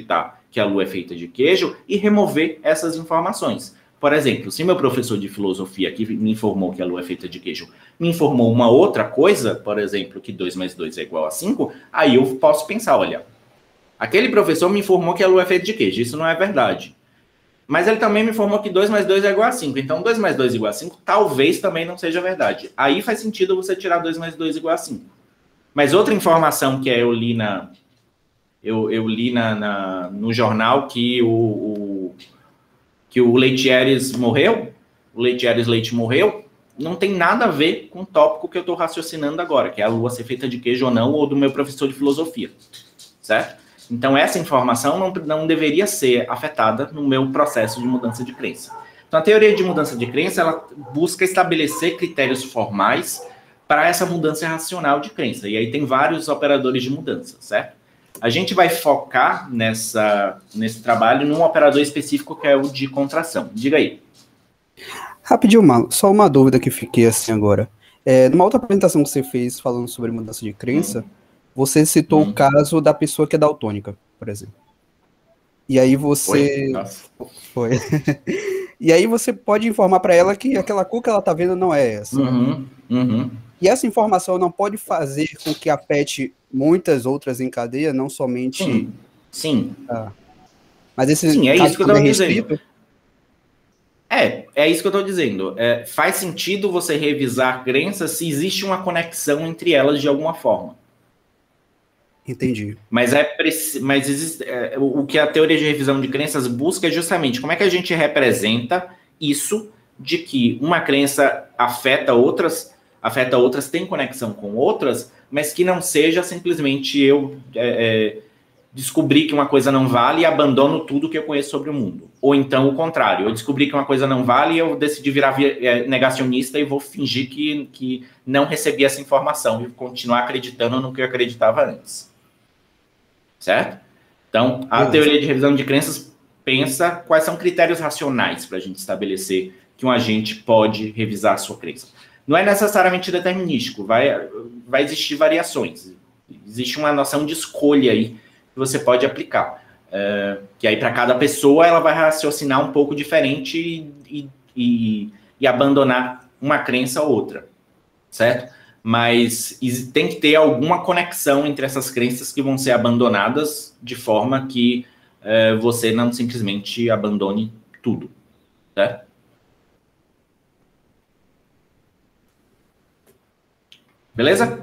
que a Lua é feita de queijo e remover essas informações. Por exemplo, se meu professor de filosofia que me informou que a Lua é feita de queijo me informou uma outra coisa, por exemplo, que dois mais dois é igual a cinco, aí eu posso pensar, olha, aquele professor me informou que a Lua é feita de queijo, isso não é verdade. Mas ele também me informou que dois mais dois é igual a cinco, então dois mais dois igual a cinco talvez também não seja verdade. Aí faz sentido você tirar dois mais dois igual a cinco. Mas outra informação que eu li, na, eu, eu li na, na, no jornal que o, o, que o Leitieres morreu, o Leitieres Leite morreu, não tem nada a ver com o tópico que eu estou raciocinando agora, que é a Lua ser feita de queijo ou não, ou do meu professor de filosofia, certo? Então essa informação não, não deveria ser afetada no meu processo de mudança de crença. Então a teoria de mudança de crença, ela busca estabelecer critérios formais para essa mudança racional de crença. E aí tem vários operadores de mudança, certo? A gente vai focar nessa, nesse trabalho num operador específico que é o de contração. Diga aí. Rapidinho, Marlon, só uma dúvida que fiquei assim agora. É, numa outra apresentação que você fez falando sobre mudança de crença, hum. você citou hum. o caso da pessoa que é daltônica, por exemplo. E aí você... Foi. Foi. E aí você pode informar para ela que aquela cor que ela tá vendo não é essa. Uhum, uhum. E essa informação não pode fazer com que afete muitas outras em cadeia, não somente... Sim, sim. Ah. Mas esse Sim, é isso que eu estou dizendo. É, é isso que eu estou dizendo. É, faz sentido você revisar crenças se existe uma conexão entre elas de alguma forma. Entendi. Mas, é, mas existe, é, o que a teoria de revisão de crenças busca é justamente como é que a gente representa isso de que uma crença afeta outras, afeta outras, tem conexão com outras, mas que não seja simplesmente eu é, é, descobrir que uma coisa não vale e abandono tudo que eu conheço sobre o mundo. Ou então o contrário, eu descobri que uma coisa não vale e eu decidi virar negacionista e vou fingir que, que não recebi essa informação e continuar acreditando no que eu acreditava antes. Certo? Então, a Beleza. teoria de revisão de crenças pensa quais são critérios racionais para a gente estabelecer que um agente pode revisar a sua crença. Não é necessariamente determinístico, vai, vai existir variações. Existe uma noção de escolha aí que você pode aplicar. É, que aí, para cada pessoa, ela vai raciocinar um pouco diferente e, e, e, e abandonar uma crença ou outra. Certo? Mas tem que ter alguma conexão entre essas crenças que vão ser abandonadas de forma que é, você não simplesmente abandone tudo, certo? Beleza?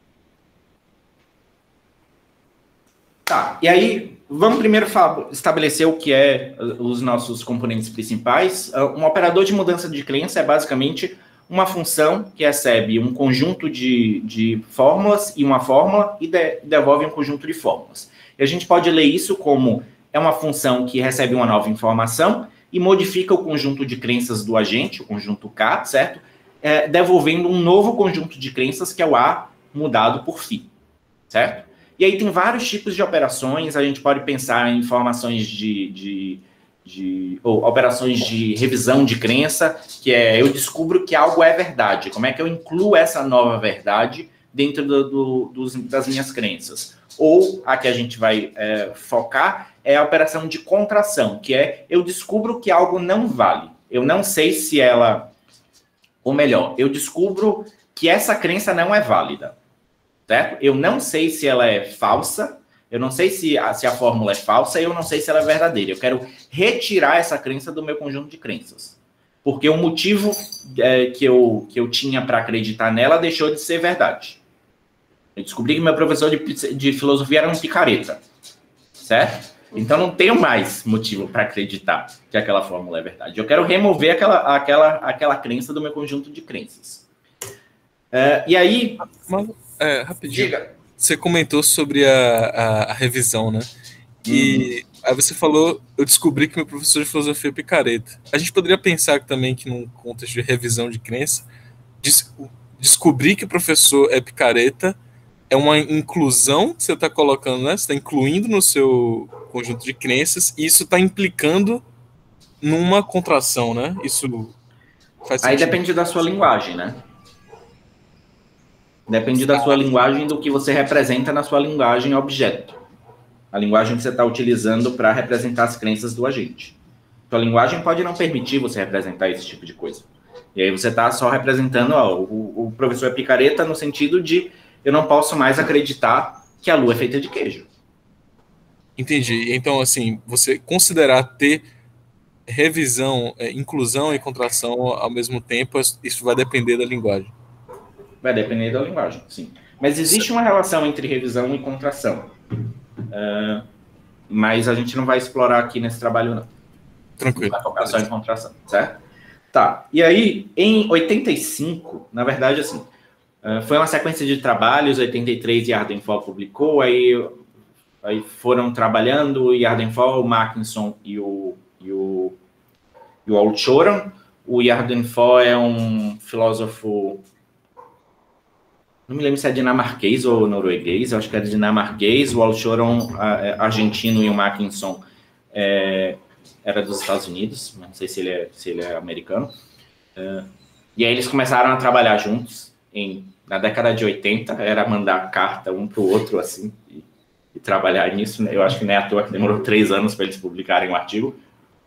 Tá, e aí vamos primeiro estabelecer o que é os nossos componentes principais. Um operador de mudança de crença é basicamente uma função que recebe um conjunto de, de fórmulas e uma fórmula e de, devolve um conjunto de fórmulas. E a gente pode ler isso como é uma função que recebe uma nova informação e modifica o conjunto de crenças do agente, o conjunto K, certo? É, devolvendo um novo conjunto de crenças que é o A mudado por φ, certo? E aí tem vários tipos de operações, a gente pode pensar em informações de... de De, ou operações de revisão de crença, que é eu descubro que algo é verdade. Como é que eu incluo essa nova verdade dentro do, do, dos, das minhas crenças? Ou a que a gente vai é, focar é a operação de contração, que é eu descubro que algo não vale. Eu não sei se ela... Ou melhor, eu descubro que essa crença não é válida. Certo? Eu não sei se ela é falsa, eu não sei se a, se a fórmula é falsa e eu não sei se ela é verdadeira. Eu quero retirar essa crença do meu conjunto de crenças. Porque o motivo é, que, eu, que eu tinha para acreditar nela deixou de ser verdade. Eu descobri que meu professor de, de filosofia era um picareta. Certo? Então não tenho mais motivo para acreditar que aquela fórmula é verdade. Eu quero remover aquela, aquela, aquela crença do meu conjunto de crenças. É, e aí... Mas, é, rapidinho. Diga. Você comentou sobre a, a, a revisão, né? E uhum. aí você falou, eu descobri que meu professor de filosofia é picareta. A gente poderia pensar também que num contexto de revisão de crença, des, descobrir que o professor é picareta é uma inclusão que você está colocando, né? Você está incluindo no seu conjunto de crenças e isso está implicando numa contração, né? Isso faz sentido. Aí depende da sua linguagem, né? Depende da sua linguagem, do que você representa na sua linguagem objeto. A linguagem que você está utilizando para representar as crenças do agente. Então, a linguagem pode não permitir você representar esse tipo de coisa. E aí você está só representando, ó, o, o professor é picareta no sentido de eu não posso mais acreditar que a lua é feita de queijo. Entendi. Então, assim, você considerar ter revisão, é, inclusão e contração ao mesmo tempo, isso vai depender da linguagem. Vai depender da linguagem, sim. Mas existe uma relação entre revisão e contração. Uh, mas a gente não vai explorar aqui nesse trabalho, não. Tranquilo. Vai focar só em contração, certo? Tá. E aí, em oitenta e cinco, na verdade, assim, uh, foi uma sequência de trabalhos, oitenta e três, Yardenfall publicou, aí, aí foram trabalhando, Yardenfall, o Mackinson e o, e o, e o Altshuran. O Yardenfall é um filósofo... Não me lembro se é dinamarquês ou norueguês, eu acho que é dinamarquês, o Altshuran argentino e o Mackinson é, era dos Estados Unidos, não sei se ele é, se ele é americano. É, e aí eles começaram a trabalhar juntos, em, na década de oitenta, era mandar carta um para o outro, assim, e, e trabalhar nisso. Eu acho que nem é à toa que demorou três anos para eles publicarem o artigo.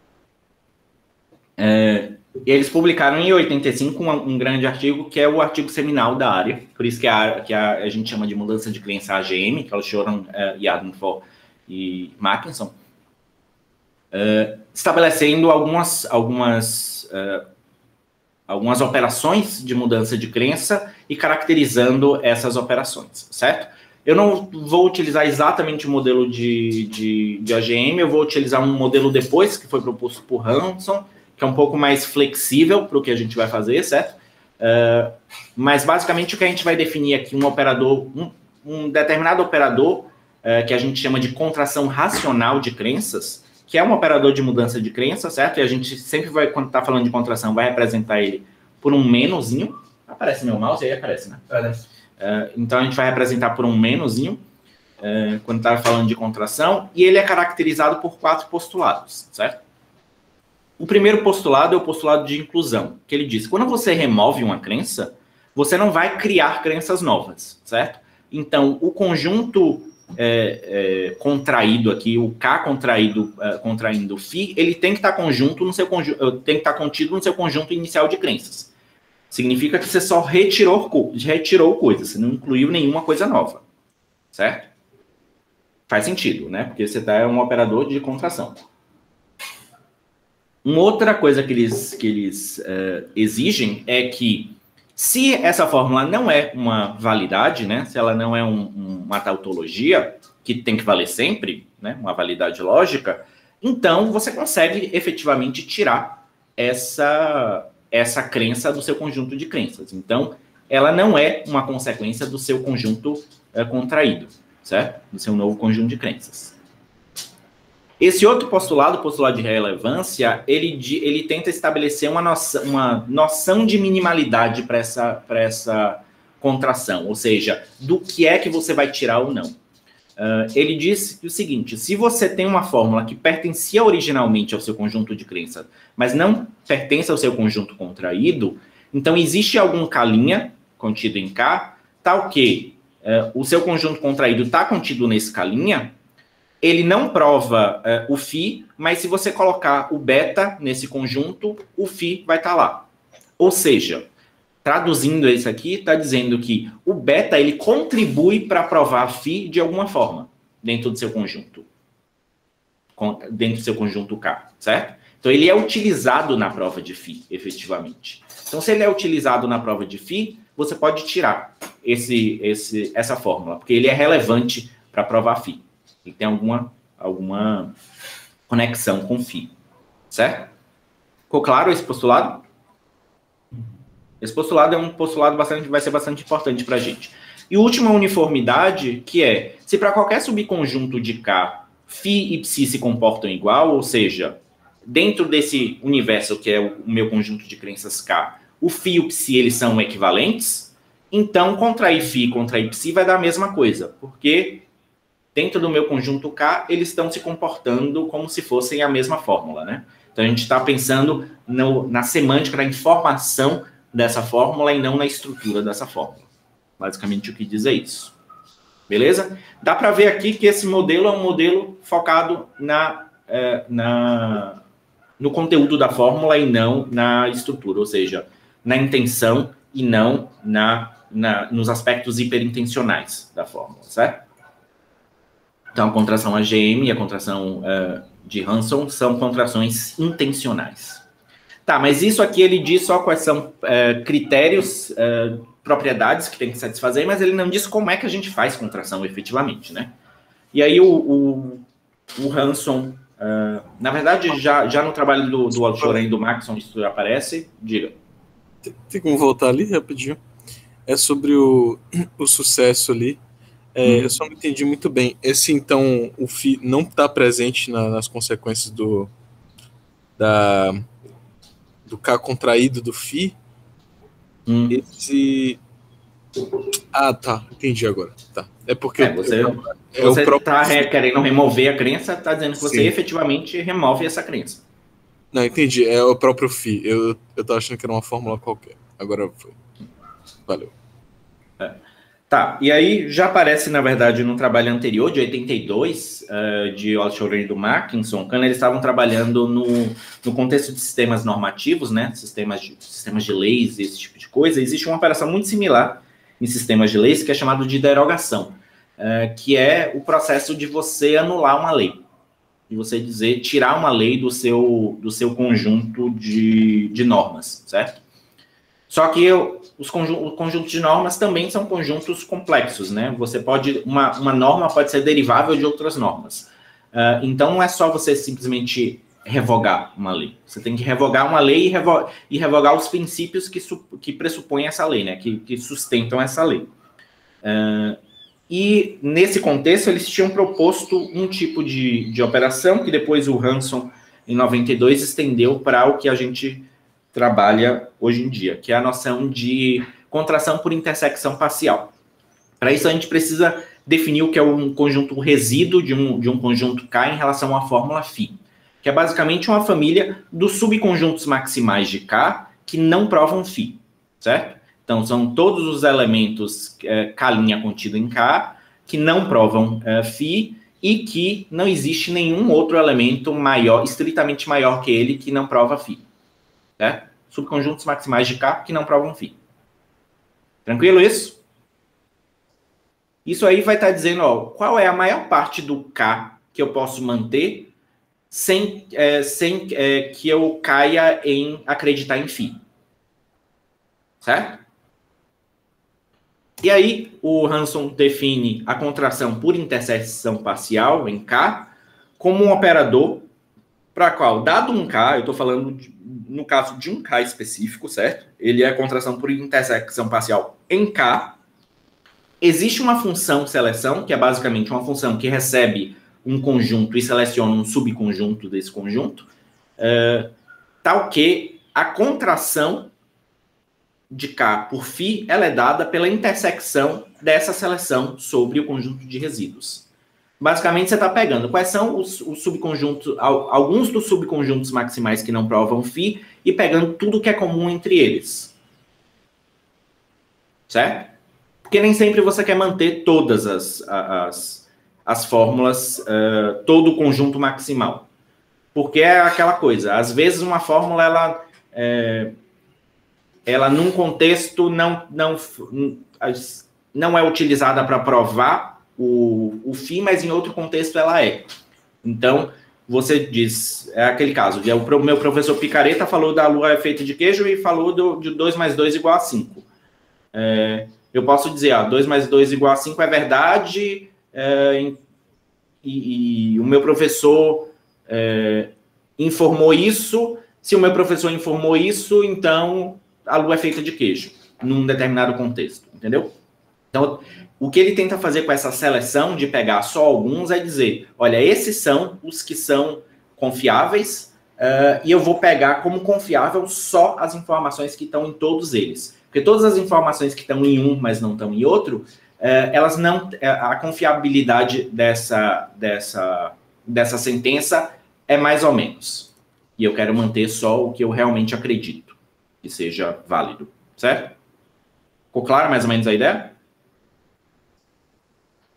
É, E eles publicaram em oitenta e cinco um, um grande artigo, que é o artigo seminal da área, por isso que a, que a, a gente chama de mudança de crença A G M, que é o Altshuran, uh, Yardenfall e Mackinson, uh, estabelecendo algumas, algumas, uh, algumas operações de mudança de crença e caracterizando essas operações, certo? Eu não vou utilizar exatamente o modelo de, de, de A G M, eu vou utilizar um modelo depois, que foi proposto por Hanson, que é um pouco mais flexível para o que a gente vai fazer, certo? Uh, mas, basicamente, o que a gente vai definir aqui, um operador, um, um determinado operador, uh, que a gente chama de contração racional de crenças, que é um operador de mudança de crença, certo? E a gente sempre vai, quando está falando de contração, vai representar ele por um menozinho. Aparece meu mouse, aí aparece, né? Aparece. Uh, então, a gente vai representar por um menozinho, uh, quando está falando de contração, e ele é caracterizado por quatro postulados, certo? O primeiro postulado é o postulado de inclusão, que ele diz que quando você remove uma crença, você não vai criar crenças novas, certo? Então, o conjunto é, é, contraído aqui, o K contraído, é, contraindo o Φ, ele tem que estar conjunto no seu conjunto, tem que estar contido no seu conjunto inicial de crenças. Significa que você só retirou, retirou coisas, você não incluiu nenhuma coisa nova, certo? Faz sentido, né? Porque você tá um operador de contração. Uma outra coisa que eles, que eles uh, exigem é que, se essa fórmula não é uma validade, né, se ela não é um, um, uma tautologia, que tem que valer sempre, né, uma validade lógica, então você consegue efetivamente tirar essa, essa crença do seu conjunto de crenças. Então, ela não é uma consequência do seu conjunto uh, contraído, certo? Do seu novo conjunto de crenças. Esse outro postulado, o postulado de relevância, ele, ele tenta estabelecer uma noção, uma noção de minimalidade para essa, para essa contração, ou seja, do que é que você vai tirar ou não. Uh, ele diz o seguinte, se você tem uma fórmula que pertencia originalmente ao seu conjunto de crenças, mas não pertence ao seu conjunto contraído, então existe algum K' contido em K, tal que uh, o seu conjunto contraído está contido nesse K', ele não prova uh, o Φ, mas se você colocar o beta nesse conjunto, o Φ vai estar tá lá. Ou seja, traduzindo isso aqui, está dizendo que o beta ele contribui para provar Φ de alguma forma, dentro do seu conjunto. Dentro do seu conjunto K, certo? Então, ele é utilizado na prova de Φ, efetivamente. Então, se ele é utilizado na prova de Φ, você pode tirar esse, esse, essa fórmula, porque ele é relevante para provar Φ. Ele tem alguma, alguma conexão com Φ, certo? Ficou claro esse postulado? Esse postulado é um postulado bastante, vai ser bastante importante para a gente. E última uniformidade, que é, se para qualquer subconjunto de K, Φ e Ψ se comportam igual, ou seja, dentro desse universo que é o meu conjunto de crenças K, o Φ e o Ψ eles são equivalentes, então contrair Φ e contrair Ψ vai dar a mesma coisa, porque dentro do meu conjunto K, eles estão se comportando como se fossem a mesma fórmula, né? Então, a gente está pensando no, na semântica, na informação dessa fórmula e não na estrutura dessa fórmula. Basicamente, o que diz é isso. Beleza? Dá para ver aqui que esse modelo é um modelo focado na, é, na, no conteúdo da fórmula e não na estrutura, ou seja, na intenção e não na, na, nos aspectos hiperintencionais da fórmula, certo? Então, a contração A G M e a contração uh, de Hanson são contrações intencionais. Tá, mas isso aqui ele diz só quais são uh, critérios, uh, propriedades que tem que satisfazer, mas ele não diz como é que a gente faz contração efetivamente, né? E aí o, o, o Hanson, uh, na verdade, já, já no trabalho do, do Altshuler e do Maxson, isso aparece, diga. Tem, tem como voltar ali rapidinho? É sobre o, o sucesso ali. É, hum. Eu só não entendi muito bem. Esse, então, o Φ não está presente na, nas consequências do, da, do K contraído do Φ. Hum. Esse... Ah, tá. Entendi agora. Tá. É porque... É, você eu, é você está próprio... querendo remover a crença, está dizendo que você Sim. efetivamente remove essa crença. Não, entendi. É o próprio Φ. Eu, eu tava achando que era uma fórmula qualquer. Agora foi. Valeu. É. Tá, e aí já aparece, na verdade, num trabalho anterior, de oitenta e dois, uh, de Altshuler e do Mackinson, quando eles estavam trabalhando no, no contexto de sistemas normativos, né, sistemas de, sistemas de leis, esse tipo de coisa. Existe uma operação muito similar em sistemas de leis, que é chamado de derogação, uh, que é o processo de você anular uma lei, de você dizer, tirar uma lei do seu, do seu conjunto de, de normas, certo? Só que eu, os conjuntos, conjuntos de normas também são conjuntos complexos, né? Você pode, uma, uma norma pode ser derivável de outras normas. Uh, então, não é só você simplesmente revogar uma lei. Você tem que revogar uma lei e, revo, e revogar os princípios que, su, que pressupõem essa lei, né? Que, que sustentam essa lei. Uh, e, nesse contexto, eles tinham proposto um tipo de, de operação que depois o Hanson, em noventa e dois, estendeu para o que a gente trabalha hoje em dia, que é a noção de contração por intersecção parcial. Para isso, a gente precisa definir o que é um conjunto resíduo de um, de um conjunto K em relação à fórmula Φ, que é basicamente uma família dos subconjuntos maximais de K que não provam Φ, certo? Então, são todos os elementos é, K' contido em K que não provam é, Φ e que não existe nenhum outro elemento maior, estritamente maior que ele, que não prova Φ. Né? Subconjuntos maximais de K que não provam Φ. Tranquilo isso? Isso aí vai estar dizendo, ó, qual é a maior parte do K que eu posso manter sem, é, sem é, que eu caia em acreditar em Φ. Certo? E aí o Hanson define a contração por interseção parcial em K como um operador para qual, dado um K, eu estou falando de, no caso de um K específico, certo? Ele é a contração por intersecção parcial em K. Existe uma função seleção, que é basicamente uma função que recebe um conjunto e seleciona um subconjunto desse conjunto, uh, tal que a contração de K por Φ ela é dada pela intersecção dessa seleção sobre o conjunto de resíduos. Basicamente, você está pegando quais são os, os subconjuntos, alguns dos subconjuntos maximais que não provam Φ e pegando tudo que é comum entre eles. Certo? Porque nem sempre você quer manter todas as, as, as fórmulas, uh, todo o conjunto maximal. Porque é aquela coisa, às vezes uma fórmula, ela, é, ela num contexto não, não, não é utilizada para provar O, o Φ, mas em outro contexto ela é. Então, você diz, é aquele caso, o meu professor Picareta falou da lua é feita de queijo e falou do, de dois mais dois igual a cinco. É, eu posso dizer, ó, dois mais dois igual a cinco é verdade, é, e, e o meu professor é, informou isso. Se o meu professor informou isso, então a lua é feita de queijo, num determinado contexto, entendeu? Então, o que ele tenta fazer com essa seleção de pegar só alguns é dizer, olha, esses são os que são confiáveis uh, e eu vou pegar como confiável só as informações que estão em todos eles. Porque todas as informações que estão em um, mas não estão em outro, uh, elas não, a confiabilidade dessa, dessa, dessa sentença é mais ou menos. E eu quero manter só o que eu realmente acredito que seja válido, certo? Ficou claro mais ou menos a ideia?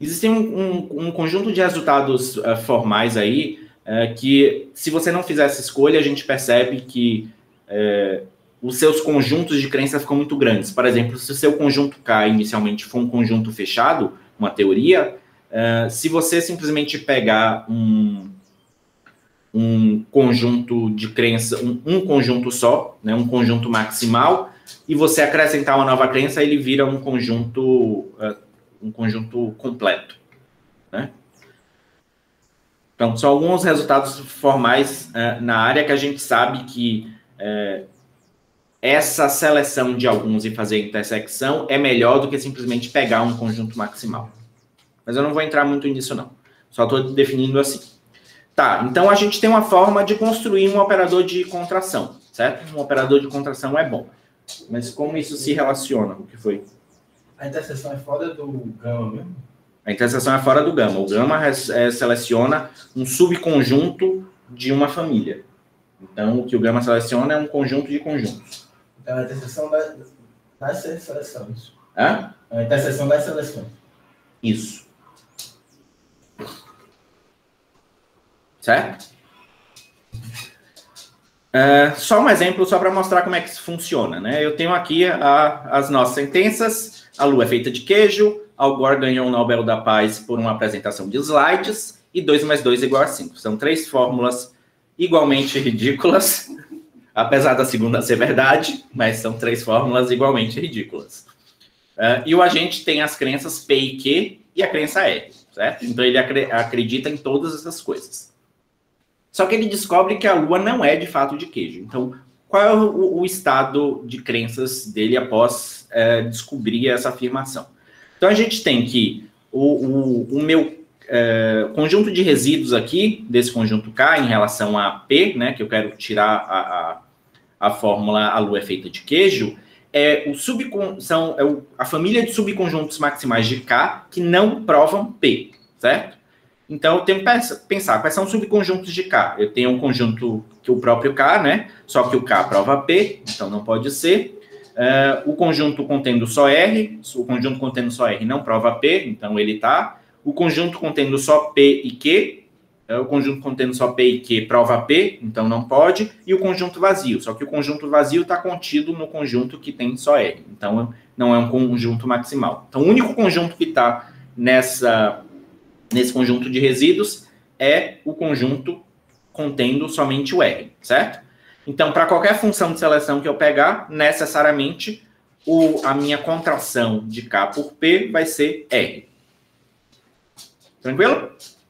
Existem um, um, um conjunto de resultados uh, formais aí, uh, que se você não fizer essa escolha, a gente percebe que uh, os seus conjuntos de crença ficam muito grandes. Por exemplo, se o seu conjunto K inicialmente for um conjunto fechado, uma teoria, uh, se você simplesmente pegar um, um conjunto de crença, um, um conjunto só, né, um conjunto maximal, e você acrescentar uma nova crença, ele vira um conjunto, uh, um conjunto completo, né? Então, são alguns resultados formais uh, na área que a gente sabe que uh, essa seleção de alguns e fazer intersecção é melhor do que simplesmente pegar um conjunto maximal. Mas eu não vou entrar muito nisso, não. Só estou definindo assim. Tá, então a gente tem uma forma de construir um operador de contração, certo? Um operador de contração é bom. Mas como isso se relaciona? O que foi? A interseção é fora do gama mesmo? A interseção é fora do gama. O gama é, é, seleciona um subconjunto de uma família. Então, o que o gama seleciona é um conjunto de conjuntos. É a interseção da, das seleções. Hã? É a interseção das seleções. Isso. Certo? É, só um exemplo, só para mostrar como é que isso funciona, né? Eu tenho aqui a, as nossas sentenças. A Lua é feita de queijo. Al Gore ganhou o Nobel da Paz por uma apresentação de slides. E dois mais dois é igual a cinco. São três fórmulas igualmente ridículas. Apesar da segunda ser verdade, mas são três fórmulas igualmente ridículas. Uh, e o agente tem as crenças P e Q e a crença R, certo? Então ele acre- acredita em todas essas coisas. Só que ele descobre que a Lua não é de fato de queijo. Então, qual é o, o estado de crenças dele após uh, descobrir essa afirmação? Então a gente tem que o, o, o meu uh, conjunto de resíduos aqui, desse conjunto K, em relação a P, né, que eu quero tirar a, a, a fórmula a Lua é feita de queijo, é, o subcon, são, é o, a família de subconjuntos maximais de K que não provam P, certo? Então, eu tenho que pensar quais são os subconjuntos de K. Eu tenho um conjunto que o próprio K, né? Só que o K prova P, então não pode ser. Uh, o conjunto contendo só R, o conjunto contendo só R não prova P, então ele tá. O conjunto contendo só P e Q, uh, o conjunto contendo só P e Q prova P, então não pode. E o conjunto vazio, só que o conjunto vazio está contido no conjunto que tem só R, então não é um conjunto maximal. Então, o único conjunto que está nessa... nesse conjunto de resíduos, é o conjunto contendo somente o R, certo? Então, para qualquer função de seleção que eu pegar, necessariamente, o, a minha contração de K por P vai ser R. Tranquilo?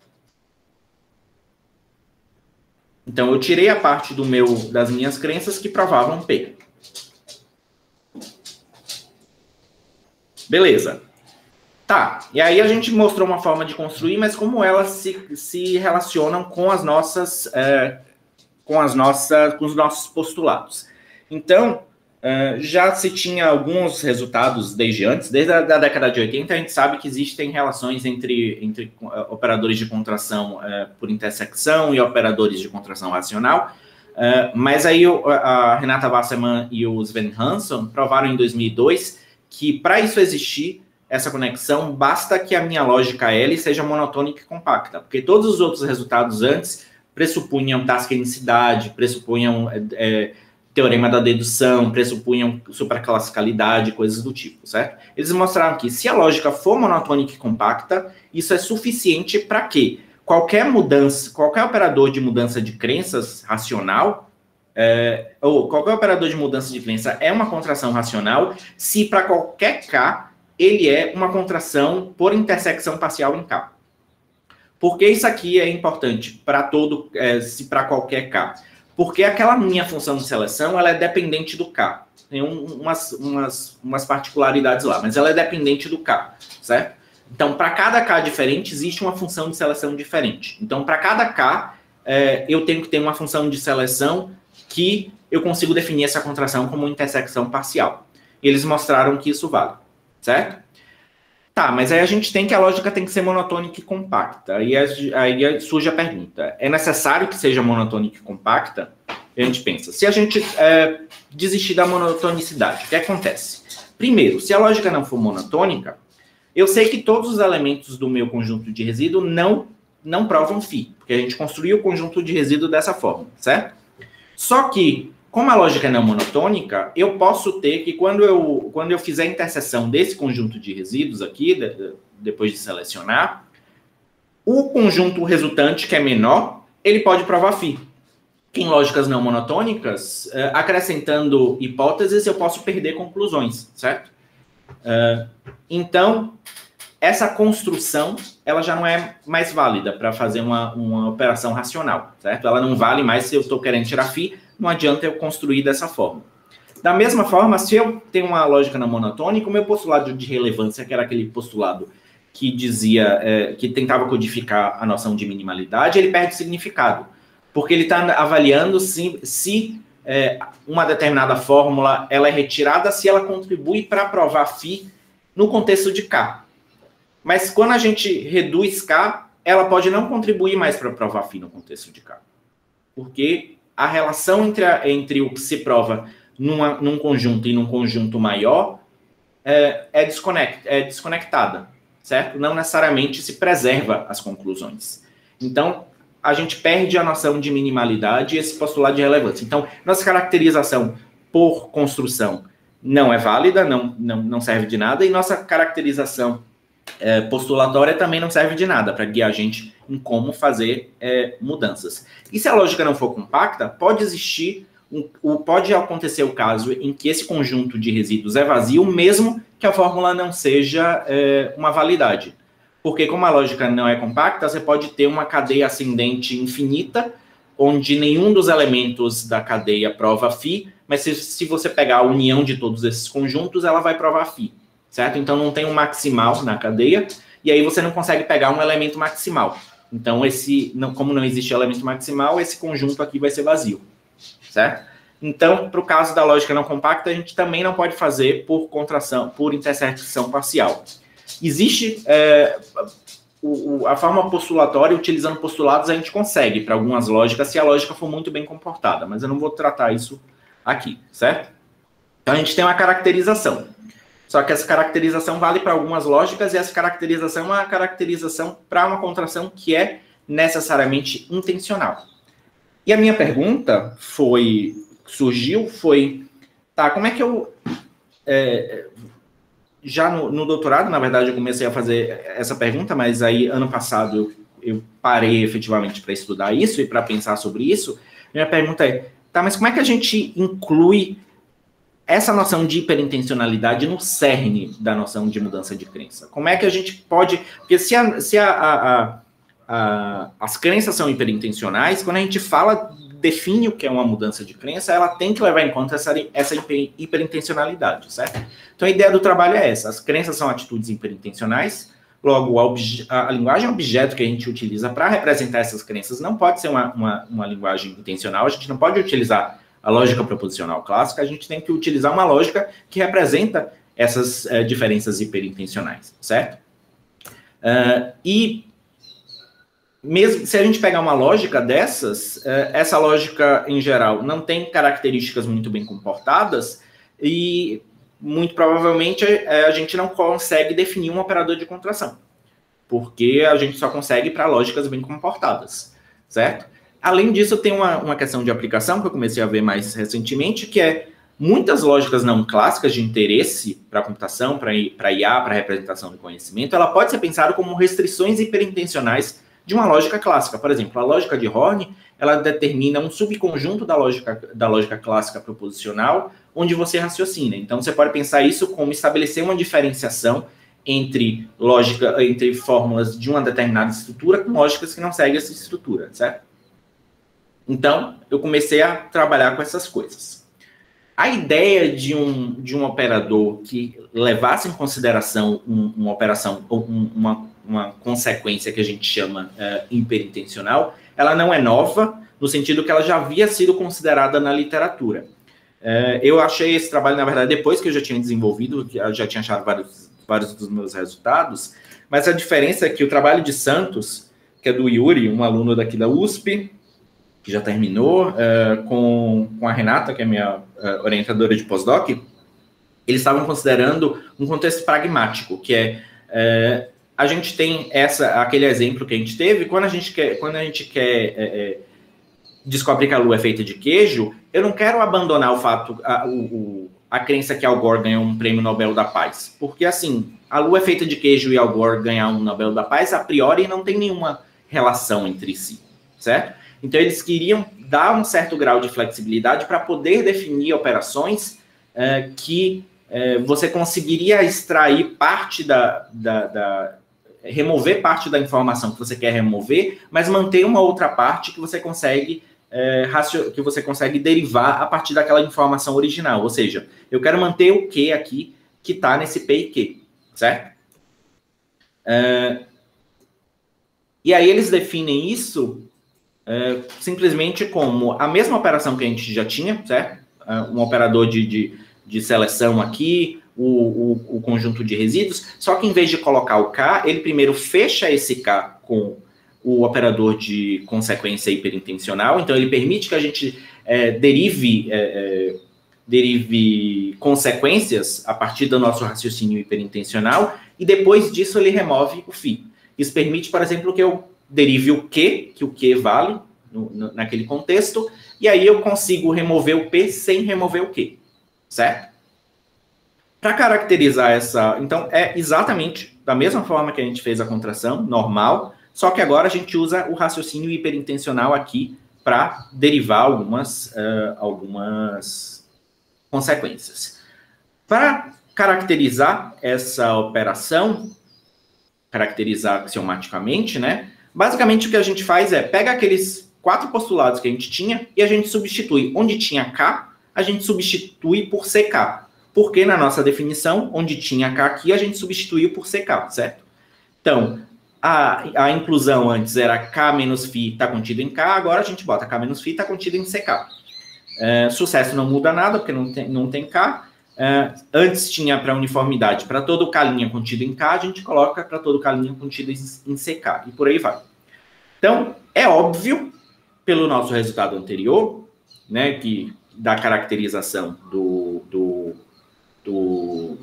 Então, eu tirei a parte do meu, das minhas crenças que provavam P. Beleza. Tá, e aí a gente mostrou uma forma de construir, mas como elas se, se relacionam com as nossas, é, com as nossas, com os nossos postulados. Então, é, já se tinha alguns resultados desde antes, desde a da década de oitenta, a gente sabe que existem relações entre, entre operadores de contração é, por intersecção e operadores de contração racional, é, mas aí a Renata Wasserman e o Sven Hansson provaram em dois mil e dois que para isso existir, essa conexão, basta que a minha lógica L seja monotônica e compacta, porque todos os outros resultados antes pressupunham tasquenicidade, pressupunham é, teorema da dedução, pressupunham supraclassicalidade, coisas do tipo, certo? Eles mostraram que se a lógica for monotônica e compacta, isso é suficiente para que qualquer mudança, qualquer operador de mudança de crenças racional, é, ou qualquer operador de mudança de crença é uma contração racional, se para qualquer K ele é uma contração por intersecção parcial em K. Por que isso aqui é importante para todo, é, se para qualquer K? Porque aquela minha função de seleção, ela é dependente do K. Tem um, umas, umas, umas particularidades lá, mas ela é dependente do K, certo? Então, para cada K diferente, existe uma função de seleção diferente. Então, para cada K, é, eu tenho que ter uma função de seleção que eu consigo definir essa contração como intersecção parcial. Eles mostraram que isso vale. Certo? Tá, mas aí a gente tem que a lógica tem que ser monotônica e compacta. Aí, aí surge a pergunta, é necessário que seja monotônica e compacta? E a gente pensa, se a gente é, desistir da monotonicidade, o que acontece? Primeiro, se a lógica não for monotônica, eu sei que todos os elementos do meu conjunto de resíduo não, não provam φ, porque a gente construiu o conjunto de resíduo dessa forma, certo? Só que, como a lógica é não monotônica, eu posso ter que, quando eu, quando eu fizer a interseção desse conjunto de resíduos aqui, de, depois de selecionar, o conjunto resultante, que é menor, ele pode provar φ. Em lógicas não monotônicas, uh, acrescentando hipóteses, eu posso perder conclusões, certo? Uh, então, essa construção, ela já não é mais válida para fazer uma, uma operação racional, certo? Ela não vale mais se eu estou querendo tirar φ, não adianta eu construir dessa forma. Da mesma forma, se eu tenho uma lógica não monotônica, o meu postulado de relevância, que era aquele postulado que dizia, é, que tentava codificar a noção de minimalidade, ele perde significado. Porque ele está avaliando se, se é, uma determinada fórmula ela é retirada, se ela contribui para provar φ no contexto de K. Mas quando a gente reduz K, ela pode não contribuir mais para provar φ no contexto de K. Porque a relação entre, a, entre o que se prova numa, num conjunto e num conjunto maior é, é, desconect, é desconectada, certo? Não necessariamente se preserva as conclusões. Então, a gente perde a noção de minimalidade e esse postulado de relevância. Então, nossa caracterização por construção não é válida, não, não, não serve de nada, e nossa caracterização é, postulatória também não serve de nada para guiar a gente em como fazer é, mudanças. E se a lógica não for compacta, pode existir, um, pode acontecer o caso em que esse conjunto de resíduos é vazio, mesmo que a fórmula não seja é, uma validade. Porque como a lógica não é compacta, você pode ter uma cadeia ascendente infinita, onde nenhum dos elementos da cadeia prova φ, mas se, se você pegar a união de todos esses conjuntos, ela vai provar φ, certo? Então não tem um maximal na cadeia, e aí você não consegue pegar um elemento maximal. Então, esse, não, como não existe elemento maximal, esse conjunto aqui vai ser vazio, certo? Então, para o caso da lógica não compacta, a gente também não pode fazer por contração, por intersecção parcial. Existe é, o, o, a forma postulatória, utilizando postulados, a gente consegue para algumas lógicas, se a lógica for muito bem comportada, mas eu não vou tratar isso aqui, certo? Então, a gente tem uma caracterização. Só que essa caracterização vale para algumas lógicas e essa caracterização é uma caracterização para uma contração que é necessariamente intencional. E a minha pergunta foi, surgiu, foi, tá, como é que eu... É, já no, no doutorado, na verdade, eu comecei a fazer essa pergunta, mas aí, ano passado, eu, eu parei efetivamente para estudar isso e para pensar sobre isso. Minha pergunta é, tá, mas como é que a gente inclui essa noção de hiperintencionalidade no cerne da noção de mudança de crença? Como é que a gente pode... Porque se, a, se a, a, a, a, as crenças são hiperintencionais, quando a gente fala, define o que é uma mudança de crença, ela tem que levar em conta essa, essa hiperintencionalidade, certo? Então, a ideia do trabalho é essa. As crenças são atitudes hiperintencionais, logo, a, obje, a, a linguagem objeto que a gente utiliza para representar essas crenças não pode ser uma, uma, uma linguagem intencional, a gente não pode utilizar a lógica proposicional clássica, a gente tem que utilizar uma lógica que representa essas uh, diferenças hiperintencionais, certo? Uh, e mesmo se a gente pegar uma lógica dessas, uh, essa lógica, em geral, não tem características muito bem comportadas e, muito provavelmente, uh, a gente não consegue definir um operador de contração, porque a gente só consegue para lógicas bem comportadas, certo? Além disso, tem uma, uma questão de aplicação que eu comecei a ver mais recentemente, que é muitas lógicas não clássicas de interesse para a computação, para I A, para representação do conhecimento, ela pode ser pensada como restrições hiperintencionais de uma lógica clássica. Por exemplo, a lógica de Horn, ela determina um subconjunto da lógica, da lógica clássica proposicional, onde você raciocina. Então, você pode pensar isso como estabelecer uma diferenciação entre, lógica, entre fórmulas de uma determinada estrutura com lógicas que não seguem essa estrutura, certo? Então, eu comecei a trabalhar com essas coisas. A ideia de um, de um operador que levasse em consideração um, uma operação, ou um, uma, uma consequência que a gente chama uh, hiperintencional, ela não é nova, no sentido que ela já havia sido considerada na literatura. Uh, eu achei esse trabalho, na verdade, depois que eu já tinha desenvolvido, que eu já tinha achado vários, vários dos meus resultados, mas a diferença é que o trabalho de Santos, que é do Yuri, um aluno daqui da U S P, que já terminou, uh, com, com a Renata, que é minha uh, orientadora de pós-doc, eles estavam considerando um contexto pragmático, que é É, a gente tem essa, aquele exemplo que a gente teve, quando a gente quer, quando a gente quer é, é, descobre que a Lua é feita de queijo, eu não quero abandonar o fato, a, o, a crença que Al Gore ganhou um prêmio Nobel da Paz. Porque, assim, a Lua é feita de queijo e Al Gore ganhar um Nobel da Paz, a priori não tem nenhuma relação entre si, certo? Então, eles queriam dar um certo grau de flexibilidade para poder definir operações é, que é, você conseguiria extrair parte da, da, da... remover parte da informação que você quer remover, mas manter uma outra parte que você consegue é, racio... que você consegue derivar a partir daquela informação original. Ou seja, eu quero manter o Q aqui que está nesse P e Q, certo? É... E aí eles definem isso é, simplesmente como a mesma operação que a gente já tinha, certo? É, um operador de, de, de seleção aqui, O, o, o conjunto de resíduos, só que em vez de colocar o K, ele primeiro fecha esse K com o operador de consequência hiperintencional, então ele permite que a gente é, derive, é, é, derive consequências a partir do nosso raciocínio hiperintencional, e depois disso ele remove o φ. Isso permite, por exemplo, que eu derive o Q, que o Q vale no, no, naquele contexto, e aí eu consigo remover o P sem remover o Q, certo? Para caracterizar essa... Então, é exatamente da mesma forma que a gente fez a contração, normal, só que agora a gente usa o raciocínio hiperintencional aqui para derivar algumas, uh, algumas consequências. Para caracterizar essa operação, caracterizar axiomaticamente, né? Basicamente, o que a gente faz é, pega aqueles quatro postulados que a gente tinha e a gente substitui. Onde tinha K, a gente substitui por C K. Porque na nossa definição, onde tinha K aqui, a gente substituiu por C K, certo? Então, a, a inclusão antes era K menos φ está contido em K, agora a gente bota K menos φ está contido em C K. É, sucesso não muda nada, porque não tem, não tem K. É, antes tinha para uniformidade, para todo K' contido em K, a gente coloca para todo K' contido em C K, e por aí vai. Então, é óbvio, pelo nosso resultado anterior, né, que da caracterização do... do Do,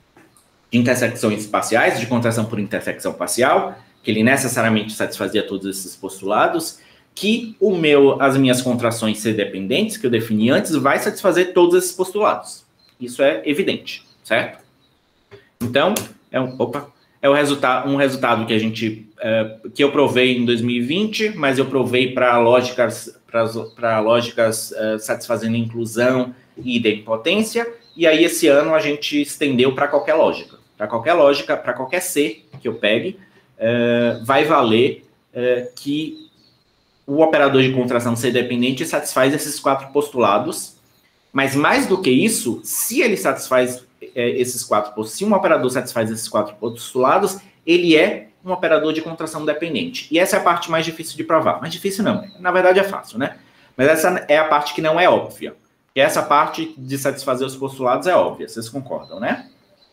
de intersecções espaciais, de contração por intersecção parcial, que ele necessariamente satisfazia todos esses postulados, que o meu, as minhas contrações C-dependentes, que eu defini antes, vai satisfazer todos esses postulados. Isso é evidente, certo? Então, é um, opa, é um, resulta, um resultado que a gente, é, que eu provei em dois mil e vinte, mas eu provei para lógicas, para lógicas é, satisfazendo inclusão e idempotência. E aí, esse ano, a gente estendeu para qualquer lógica. Para qualquer lógica, para qualquer C que eu pegue, uh, vai valer uh, que o operador de contração C-dependente satisfaz esses quatro postulados. Mas, mais do que isso, se ele satisfaz uh, esses quatro postulados, se um operador satisfaz esses quatro postulados, ele é um operador de contração dependente. E essa é a parte mais difícil de provar. Mais difícil não, na verdade é fácil, né? Mas essa é a parte que não é óbvia. E essa parte de satisfazer os postulados é óbvia, vocês concordam, né?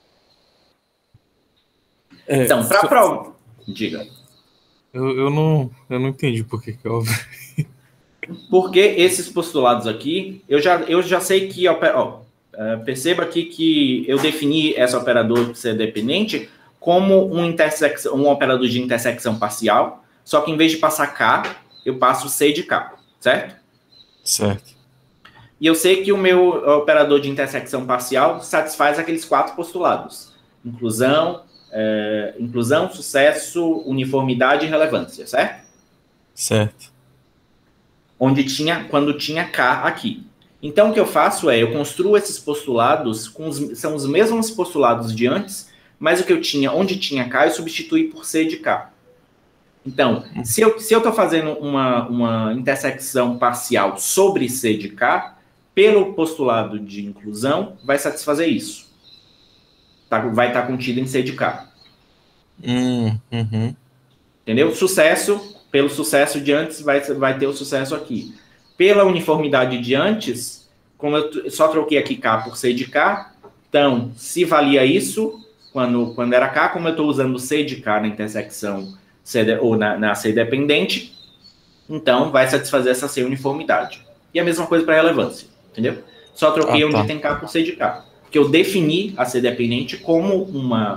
É, então, para prova... Diga. Eu, eu, não, eu não entendi por que é óbvio. Porque esses postulados aqui, eu já, eu já sei que... Ó, perceba aqui que eu defini esse operador ser dependente como um, intersecção, um operador de intersecção parcial, só que em vez de passar K, eu passo C de K, certo? Certo. E eu sei que o meu operador de intersecção parcial satisfaz aqueles quatro postulados. Inclusão, é, inclusão, sucesso, uniformidade e relevância, certo? Certo. Onde tinha, quando tinha K aqui. Então, o que eu faço é, eu construo esses postulados, com os, são os mesmos postulados de antes, mas o que eu tinha, onde tinha K, eu substituí por C de K. Então, se eu se eu estou fazendo uma, uma intersecção parcial sobre C de K, pelo postulado de inclusão, vai satisfazer isso. Tá, vai estar contido em C de K. Hum, uhum. Entendeu? Sucesso, pelo sucesso de antes, vai, vai ter o sucesso aqui. Pela uniformidade de antes, como eu só troquei aqui K por C de K, então, se valia isso, quando, quando era K, como eu estou usando C de K na intersecção C, ou na, na C dependente, então vai satisfazer essa C uniformidade. E a mesma coisa para relevância. Entendeu? Só troquei ah, tá. onde tem K por C de K. Porque eu defini a C dependente como uma,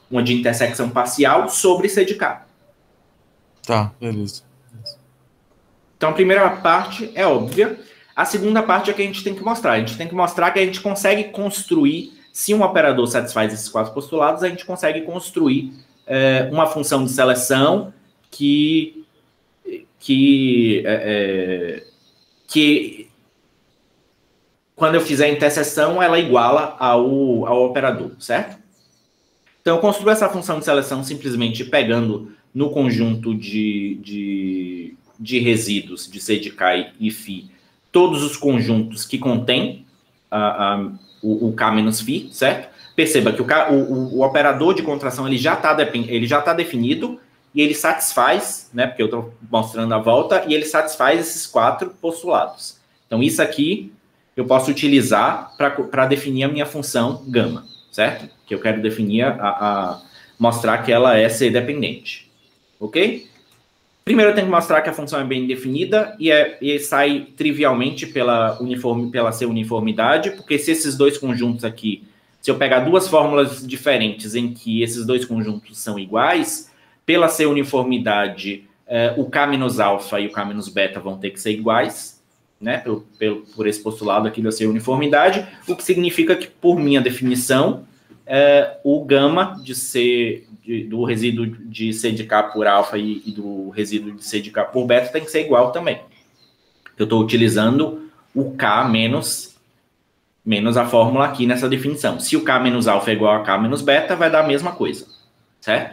uma de intersecção parcial sobre C de K. Tá, beleza. Então, a primeira parte é óbvia. A segunda parte é que a gente tem que mostrar. A gente tem que mostrar que a gente consegue construir, se um operador satisfaz esses quatro postulados, a gente consegue construir é, uma função de seleção que, que, é, que, quando eu fizer a interseção, ela iguala ao, ao operador, certo? Então, eu construo essa função de seleção simplesmente pegando no conjunto de, de, de resíduos de C de K e Φ todos os conjuntos que contêm a, a, o, o K menos Φ, certo? Perceba que o, K, o, o operador de contração ele já está ele já tá definido e ele satisfaz, né? Porque eu estou mostrando a volta, e ele satisfaz esses quatro postulados. Então, isso aqui eu posso utilizar para definir a minha função gama, certo? Que eu quero definir, a, a mostrar que ela é C-dependente. Ok? Primeiro eu tenho que mostrar que a função é bem definida e, é, e sai trivialmente pela, uniforme, pela C-uniformidade, porque se esses dois conjuntos aqui, se eu pegar duas fórmulas diferentes em que esses dois conjuntos são iguais, pela C-uniformidade, eh, o K menos alfa e o K menos beta vão ter que ser iguais, né, pelo, pelo, por esse postulado aqui da C-uniformidade, o que significa que, por minha definição, eh, o gama de C... do resíduo de C de K por alfa e, e do resíduo de C de K por beta tem que ser igual também. Eu estou utilizando o K menos, menos a fórmula aqui nessa definição. Se o K menos alfa é igual a K menos beta, vai dar a mesma coisa, certo?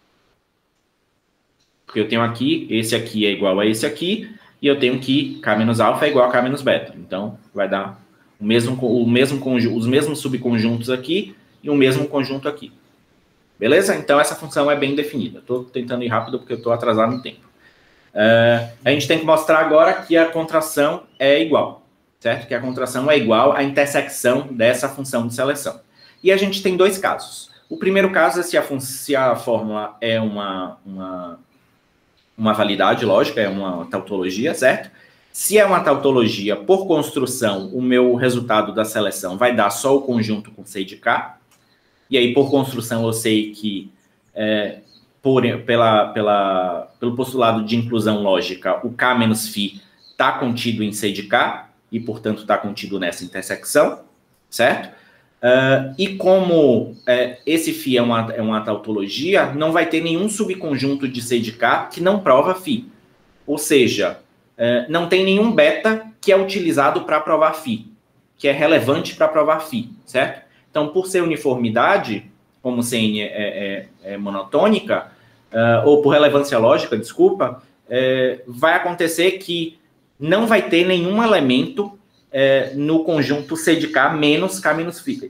Porque eu tenho aqui, esse aqui é igual a esse aqui, e eu tenho que K menos alfa é igual a K menos beta. Então, vai dar o mesmo, o mesmo conjunto, os mesmos subconjuntos aqui e o mesmo conjunto aqui. Beleza? Então, essa função é bem definida. Estou tentando ir rápido porque eu estou atrasado no tempo. Uh, a gente tem que mostrar agora que a contração é igual, certo? Que a contração é igual à intersecção dessa função de seleção. E a gente tem dois casos. O primeiro caso é se a, se a fórmula é uma, uma, uma validade lógica, é uma tautologia, certo? Se é uma tautologia, por construção, o meu resultado da seleção vai dar só o conjunto com C de K. E aí, por construção, eu sei que, é, por, pela, pela, pelo postulado de inclusão lógica, o K menos Φ está contido em C de K, e, portanto, está contido nessa intersecção, certo? Uh, e como é, esse Φ é uma, é uma tautologia, não vai ter nenhum subconjunto de C de K que não prova Φ. Ou seja, é, não tem nenhum beta que é utilizado para provar Φ, que é relevante para provar Φ, certo? Então, por ser uniformidade, como C N é, é, é monotônica, uh, ou por relevância lógica, desculpa, é, vai acontecer que não vai ter nenhum elemento é, no conjunto C de K menos K menos Φ.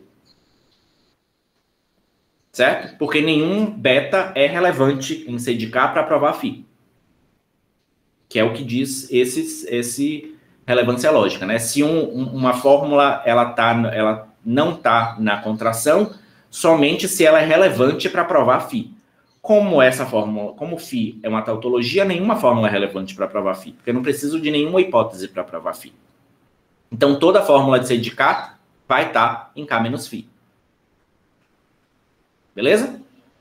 Certo? Porque nenhum beta é relevante em C de K para provar Φ. Que é o que diz esse, esse relevância lógica, né? Se um, um, uma fórmula ela tá, ela não está na contração, somente se ela é relevante para provar Φ. Como essa fórmula, como Φ é uma tautologia, nenhuma fórmula é relevante para provar Φ, porque eu não preciso de nenhuma hipótese para provar Φ. Então, toda a fórmula de C de K vai estar em K menos Φ. Beleza?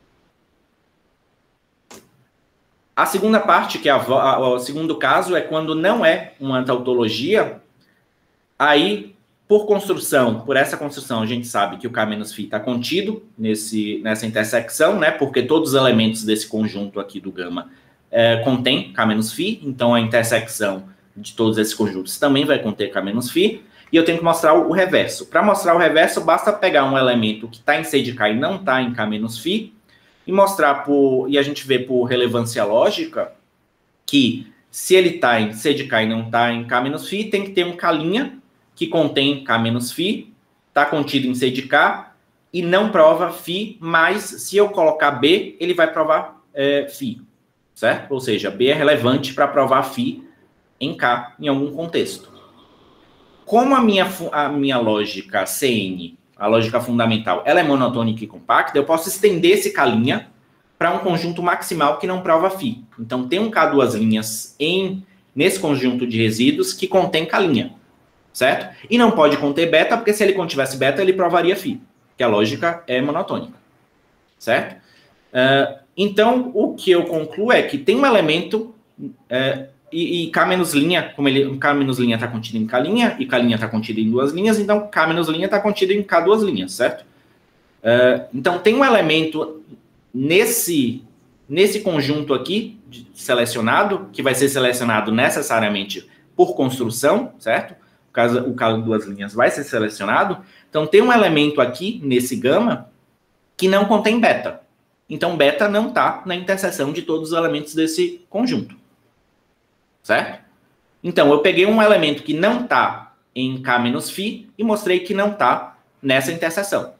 A segunda parte, que é a, a, o segundo caso, é quando não é uma tautologia, aí, por construção, por essa construção, a gente sabe que o K menos Φ está contido nesse, nessa intersecção, né? Porque todos os elementos desse conjunto aqui do gama é, contém K menos Φ, então a intersecção de todos esses conjuntos também vai conter K menos Φ, e eu tenho que mostrar o, o reverso. Para mostrar o reverso, basta pegar um elemento que está em C de K e não está em K menos Φ, e mostrar por, e a gente vê por relevância lógica que se ele está em C de K e não está em K menos Φ, tem que ter um K' que contém K menos Φ, está contido em C de K e não prova Φ, mas se eu colocar B, ele vai provar é, Φ, certo? Ou seja, B é relevante para provar Φ em K em algum contexto. Como a minha, a minha lógica C N, a lógica fundamental, ela é monotônica e compacta, eu posso estender esse K' para um conjunto maximal que não prova Φ. Então, tem um K duas linhas em, nesse conjunto de resíduos que contém K', certo? E não pode conter beta, porque se ele contivesse beta, ele provaria Φ, que a lógica é monotônica, certo? Uh, então, o que eu concluo é que tem um elemento, uh, e, e K menos linha, como ele, K menos linha está contido em K linha, e K linha está contido em duas linhas, então K menos linha está contido em K duas linhas, certo? Uh, então, tem um elemento nesse, nesse conjunto aqui, de, selecionado, que vai ser selecionado necessariamente por construção, certo? O caso, o caso de duas linhas vai ser selecionado. Então, tem um elemento aqui, nesse gama, que não contém beta. Então, beta não está na interseção de todos os elementos desse conjunto. Certo? Então, eu peguei um elemento que não está em K menos φ e mostrei que não está nessa interseção.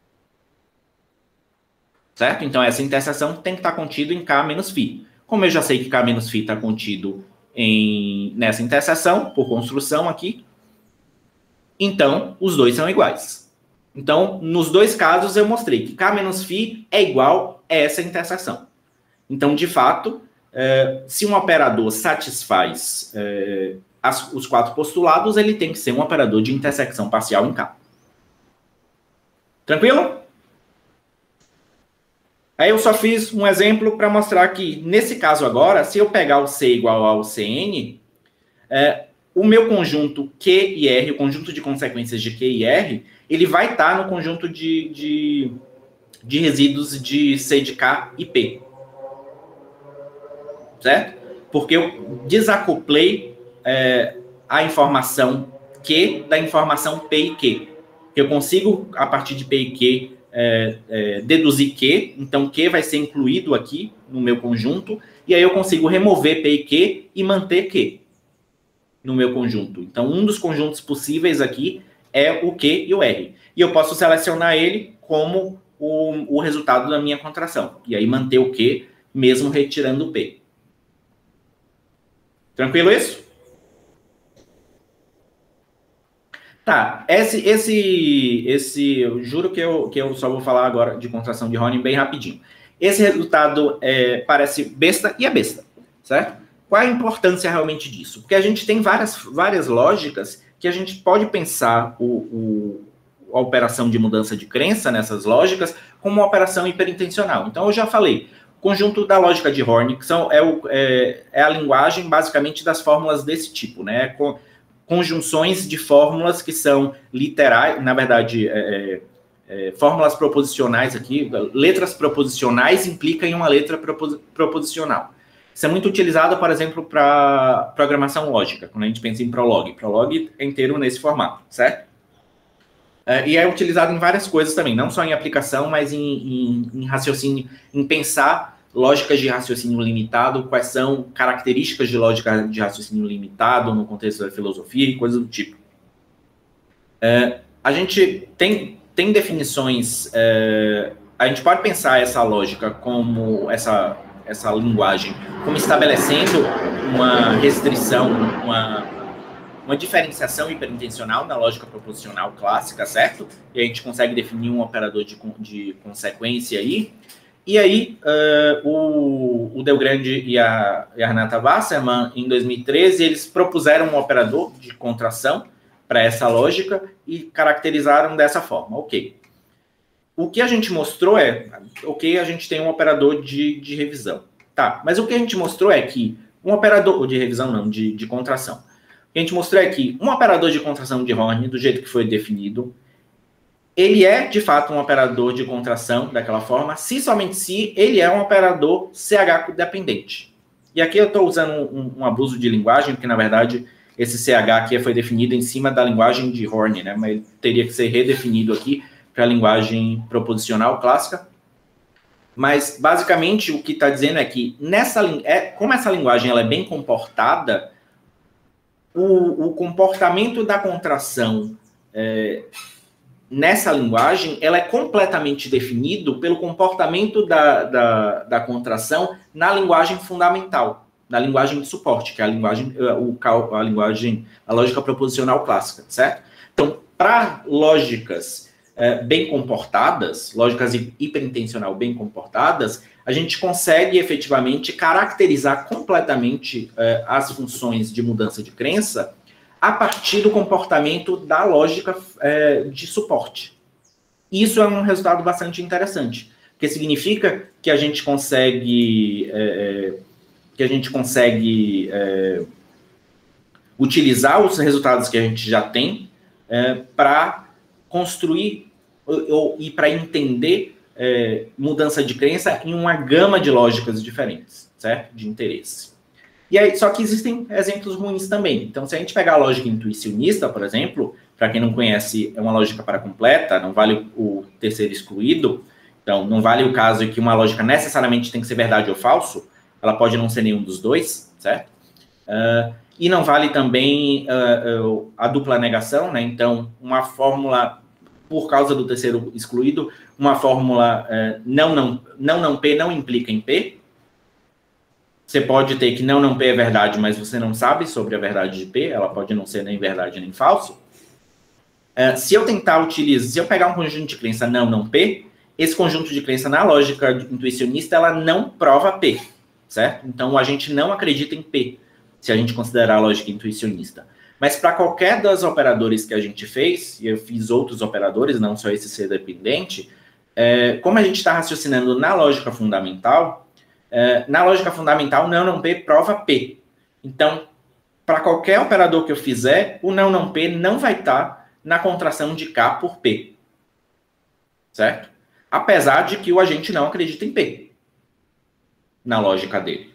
Certo? Então, essa interseção tem que estar contido em K menos φ. Como eu já sei que K menos φ está contido em, nessa interseção, por construção aqui, então, os dois são iguais. Então, nos dois casos, eu mostrei que K menos φ é igual a essa interseção. Então, de fato, eh, se um operador satisfaz eh, as, os quatro postulados, ele tem que ser um operador de intersecção parcial em K. Tranquilo? Aí eu só fiz um exemplo para mostrar que, nesse caso agora, se eu pegar o C igual ao C N, eh, o meu conjunto Q e R, o conjunto de consequências de Q e R, ele vai estar no conjunto de, de, de resíduos de C de K e P. Certo? Porque eu desacoplei é, a informação Q da informação P e Q. Eu consigo, a partir de P e Q, é, é, deduzir Q, então Q vai ser incluído aqui no meu conjunto, e aí eu consigo remover P e Q e manter Q no meu conjunto. Então, um dos conjuntos possíveis aqui é o Q e o R. E eu posso selecionar ele como o, o resultado da minha contração. E aí manter o Q, mesmo retirando o P. Tranquilo isso? Tá, esse, esse, esse, eu juro que eu, que eu só vou falar agora de contração de Horner bem rapidinho. Esse resultado é, parece besta, e é besta, certo? Qual a importância realmente disso? Porque a gente tem várias, várias lógicas que a gente pode pensar o, o, a operação de mudança de crença nessas lógicas como uma operação hiperintencional. Então, eu já falei, o conjunto da lógica de Horner, que são, é, o, é, é a linguagem, basicamente, das fórmulas desse tipo, né? Com, conjunções de fórmulas que são literais, na verdade, é, é, fórmulas proposicionais aqui, letras proposicionais implicam em uma letra propos, proposicional. Isso é muito utilizado, por exemplo, para programação lógica, quando a gente pensa em Prolog. Prolog é inteiro nesse formato, certo? É, e é utilizado em várias coisas também, não só em aplicação, mas em, em, em raciocínio, em pensar lógicas de raciocínio limitado, quais são características de lógica de raciocínio limitado no contexto da filosofia e coisas do tipo. É, a gente tem, tem definições, é, a gente pode pensar essa lógica como essa, essa linguagem, como estabelecendo uma restrição, uma, uma diferenciação hiperintencional na lógica proposicional clássica, certo? E a gente consegue definir um operador de, de consequência aí. E aí, uh, o, o Delgrande e a, e a Renata Wasserman, em dois mil e treze, eles propuseram um operador de contração para essa lógica e caracterizaram dessa forma. Ok. O que a gente mostrou é, ok, a gente tem um operador de, de revisão. Tá, mas o que a gente mostrou é que um operador, de revisão não, de, de contração. O que a gente mostrou é que um operador de contração de Horner, do jeito que foi definido, ele é, de fato, um operador de contração daquela forma, se somente se ele é um operador C H dependente. E aqui eu estou usando um, um abuso de linguagem, porque, na verdade, esse C H aqui foi definido em cima da linguagem de Horner, né? Mas ele teria que ser redefinido aqui para a linguagem proposicional clássica. Mas, basicamente, o que está dizendo é que, nessa, é, como essa linguagem ela é bem comportada, o, o comportamento da contração é, nessa linguagem, ela é completamente definido pelo comportamento da, da, da contração na linguagem fundamental, na linguagem de suporte, que é a linguagem, o, a linguagem, a lógica proposicional clássica, certo? Então, para lógicas é, bem comportadas, lógicas hiperintencional bem comportadas, a gente consegue efetivamente caracterizar completamente é, as funções de mudança de crença a partir do comportamento da lógica é, de suporte. Isso é um resultado bastante interessante, porque significa que a gente consegue, é, que a gente consegue é, utilizar os resultados que a gente já tem é, para construir ou, e para entender é, mudança de crença em uma gama de lógicas diferentes, certo? De interesse. E aí, só que existem exemplos ruins também. Então, se a gente pegar a lógica intuicionista, por exemplo, para quem não conhece, é uma lógica paracompleta, não vale o terceiro excluído. Então, não vale o caso de que uma lógica necessariamente tem que ser verdade ou falso, ela pode não ser nenhum dos dois, certo? Uh, e não vale também uh, uh, a dupla negação, né? Então, uma fórmula, por causa do terceiro excluído, uma fórmula uh, não, não, não, não P não implica em P. Você pode ter que não, não P é verdade, mas você não sabe sobre a verdade de P, ela pode não ser nem verdade nem falso. Uh, se eu tentar utilizar, se eu pegar um conjunto de crença não, não P, esse conjunto de crença na lógica intuicionista, ela não prova P, certo? Então, a gente não acredita em P, se a gente considerar a lógica intuicionista. Mas para qualquer dos operadores que a gente fez, e eu fiz outros operadores, não só esse ser dependente, é, como a gente está raciocinando na lógica fundamental, é, na lógica fundamental, não, não P prova P. Então, para qualquer operador que eu fizer, o não, não P não vai estar na contração de K por P, certo? Apesar de que o agente não acredita em P, na lógica dele.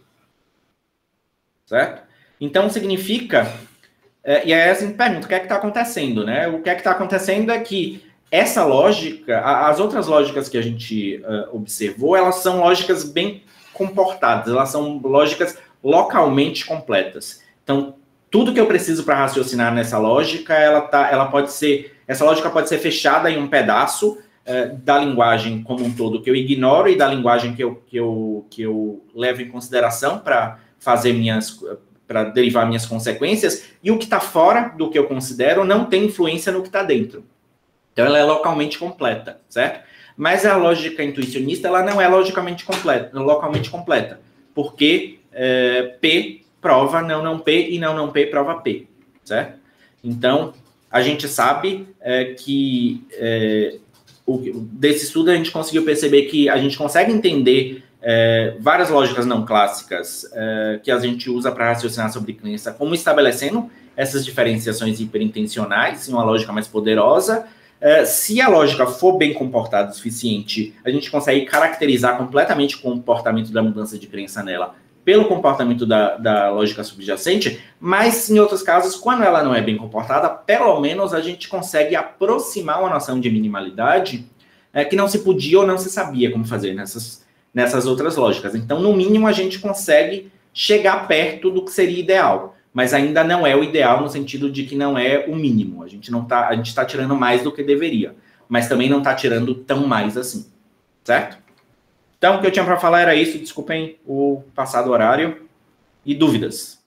Certo? Então, significa... É, e aí, assim, pergunta, o que é que está acontecendo, né? O que é que está acontecendo é que essa lógica, a, as outras lógicas que a gente uh, observou, elas são lógicas bem comportadas, elas são lógicas localmente completas. Então, tudo que eu preciso para raciocinar nessa lógica, ela, tá, ela pode ser... Essa lógica pode ser fechada em um pedaço da linguagem como um todo que eu ignoro e da linguagem que eu, que eu, que eu levo em consideração para fazer minhas, para derivar minhas consequências, e o que está fora do que eu considero não tem influência no que está dentro. Então, ela é localmente completa, certo? Mas a lógica intuicionista, ela não é logicamente completa, localmente completa, porque é, P prova não, não P, e não, não P prova P, certo? Então, a gente sabe é, que... É, O, desse estudo a gente conseguiu perceber que a gente consegue entender é, várias lógicas não clássicas é, que a gente usa para raciocinar sobre crença, como estabelecendo essas diferenciações hiperintencionais em uma lógica mais poderosa. É, se a lógica for bem comportada o suficiente, a gente consegue caracterizar completamente o comportamento da mudança de crença nela pelo comportamento da, da lógica subjacente, mas em outros casos, quando ela não é bem comportada, pelo menos a gente consegue aproximar uma noção de minimalidade é, que não se podia ou não se sabia como fazer nessas, nessas outras lógicas. Então, no mínimo, a gente consegue chegar perto do que seria ideal, mas ainda não é o ideal no sentido de que não é o mínimo. A gente não tá, a gente está tirando mais do que deveria, mas também não está tirando tão mais assim, certo? Então, o que eu tinha para falar era isso. Desculpem o passado horário. E dúvidas?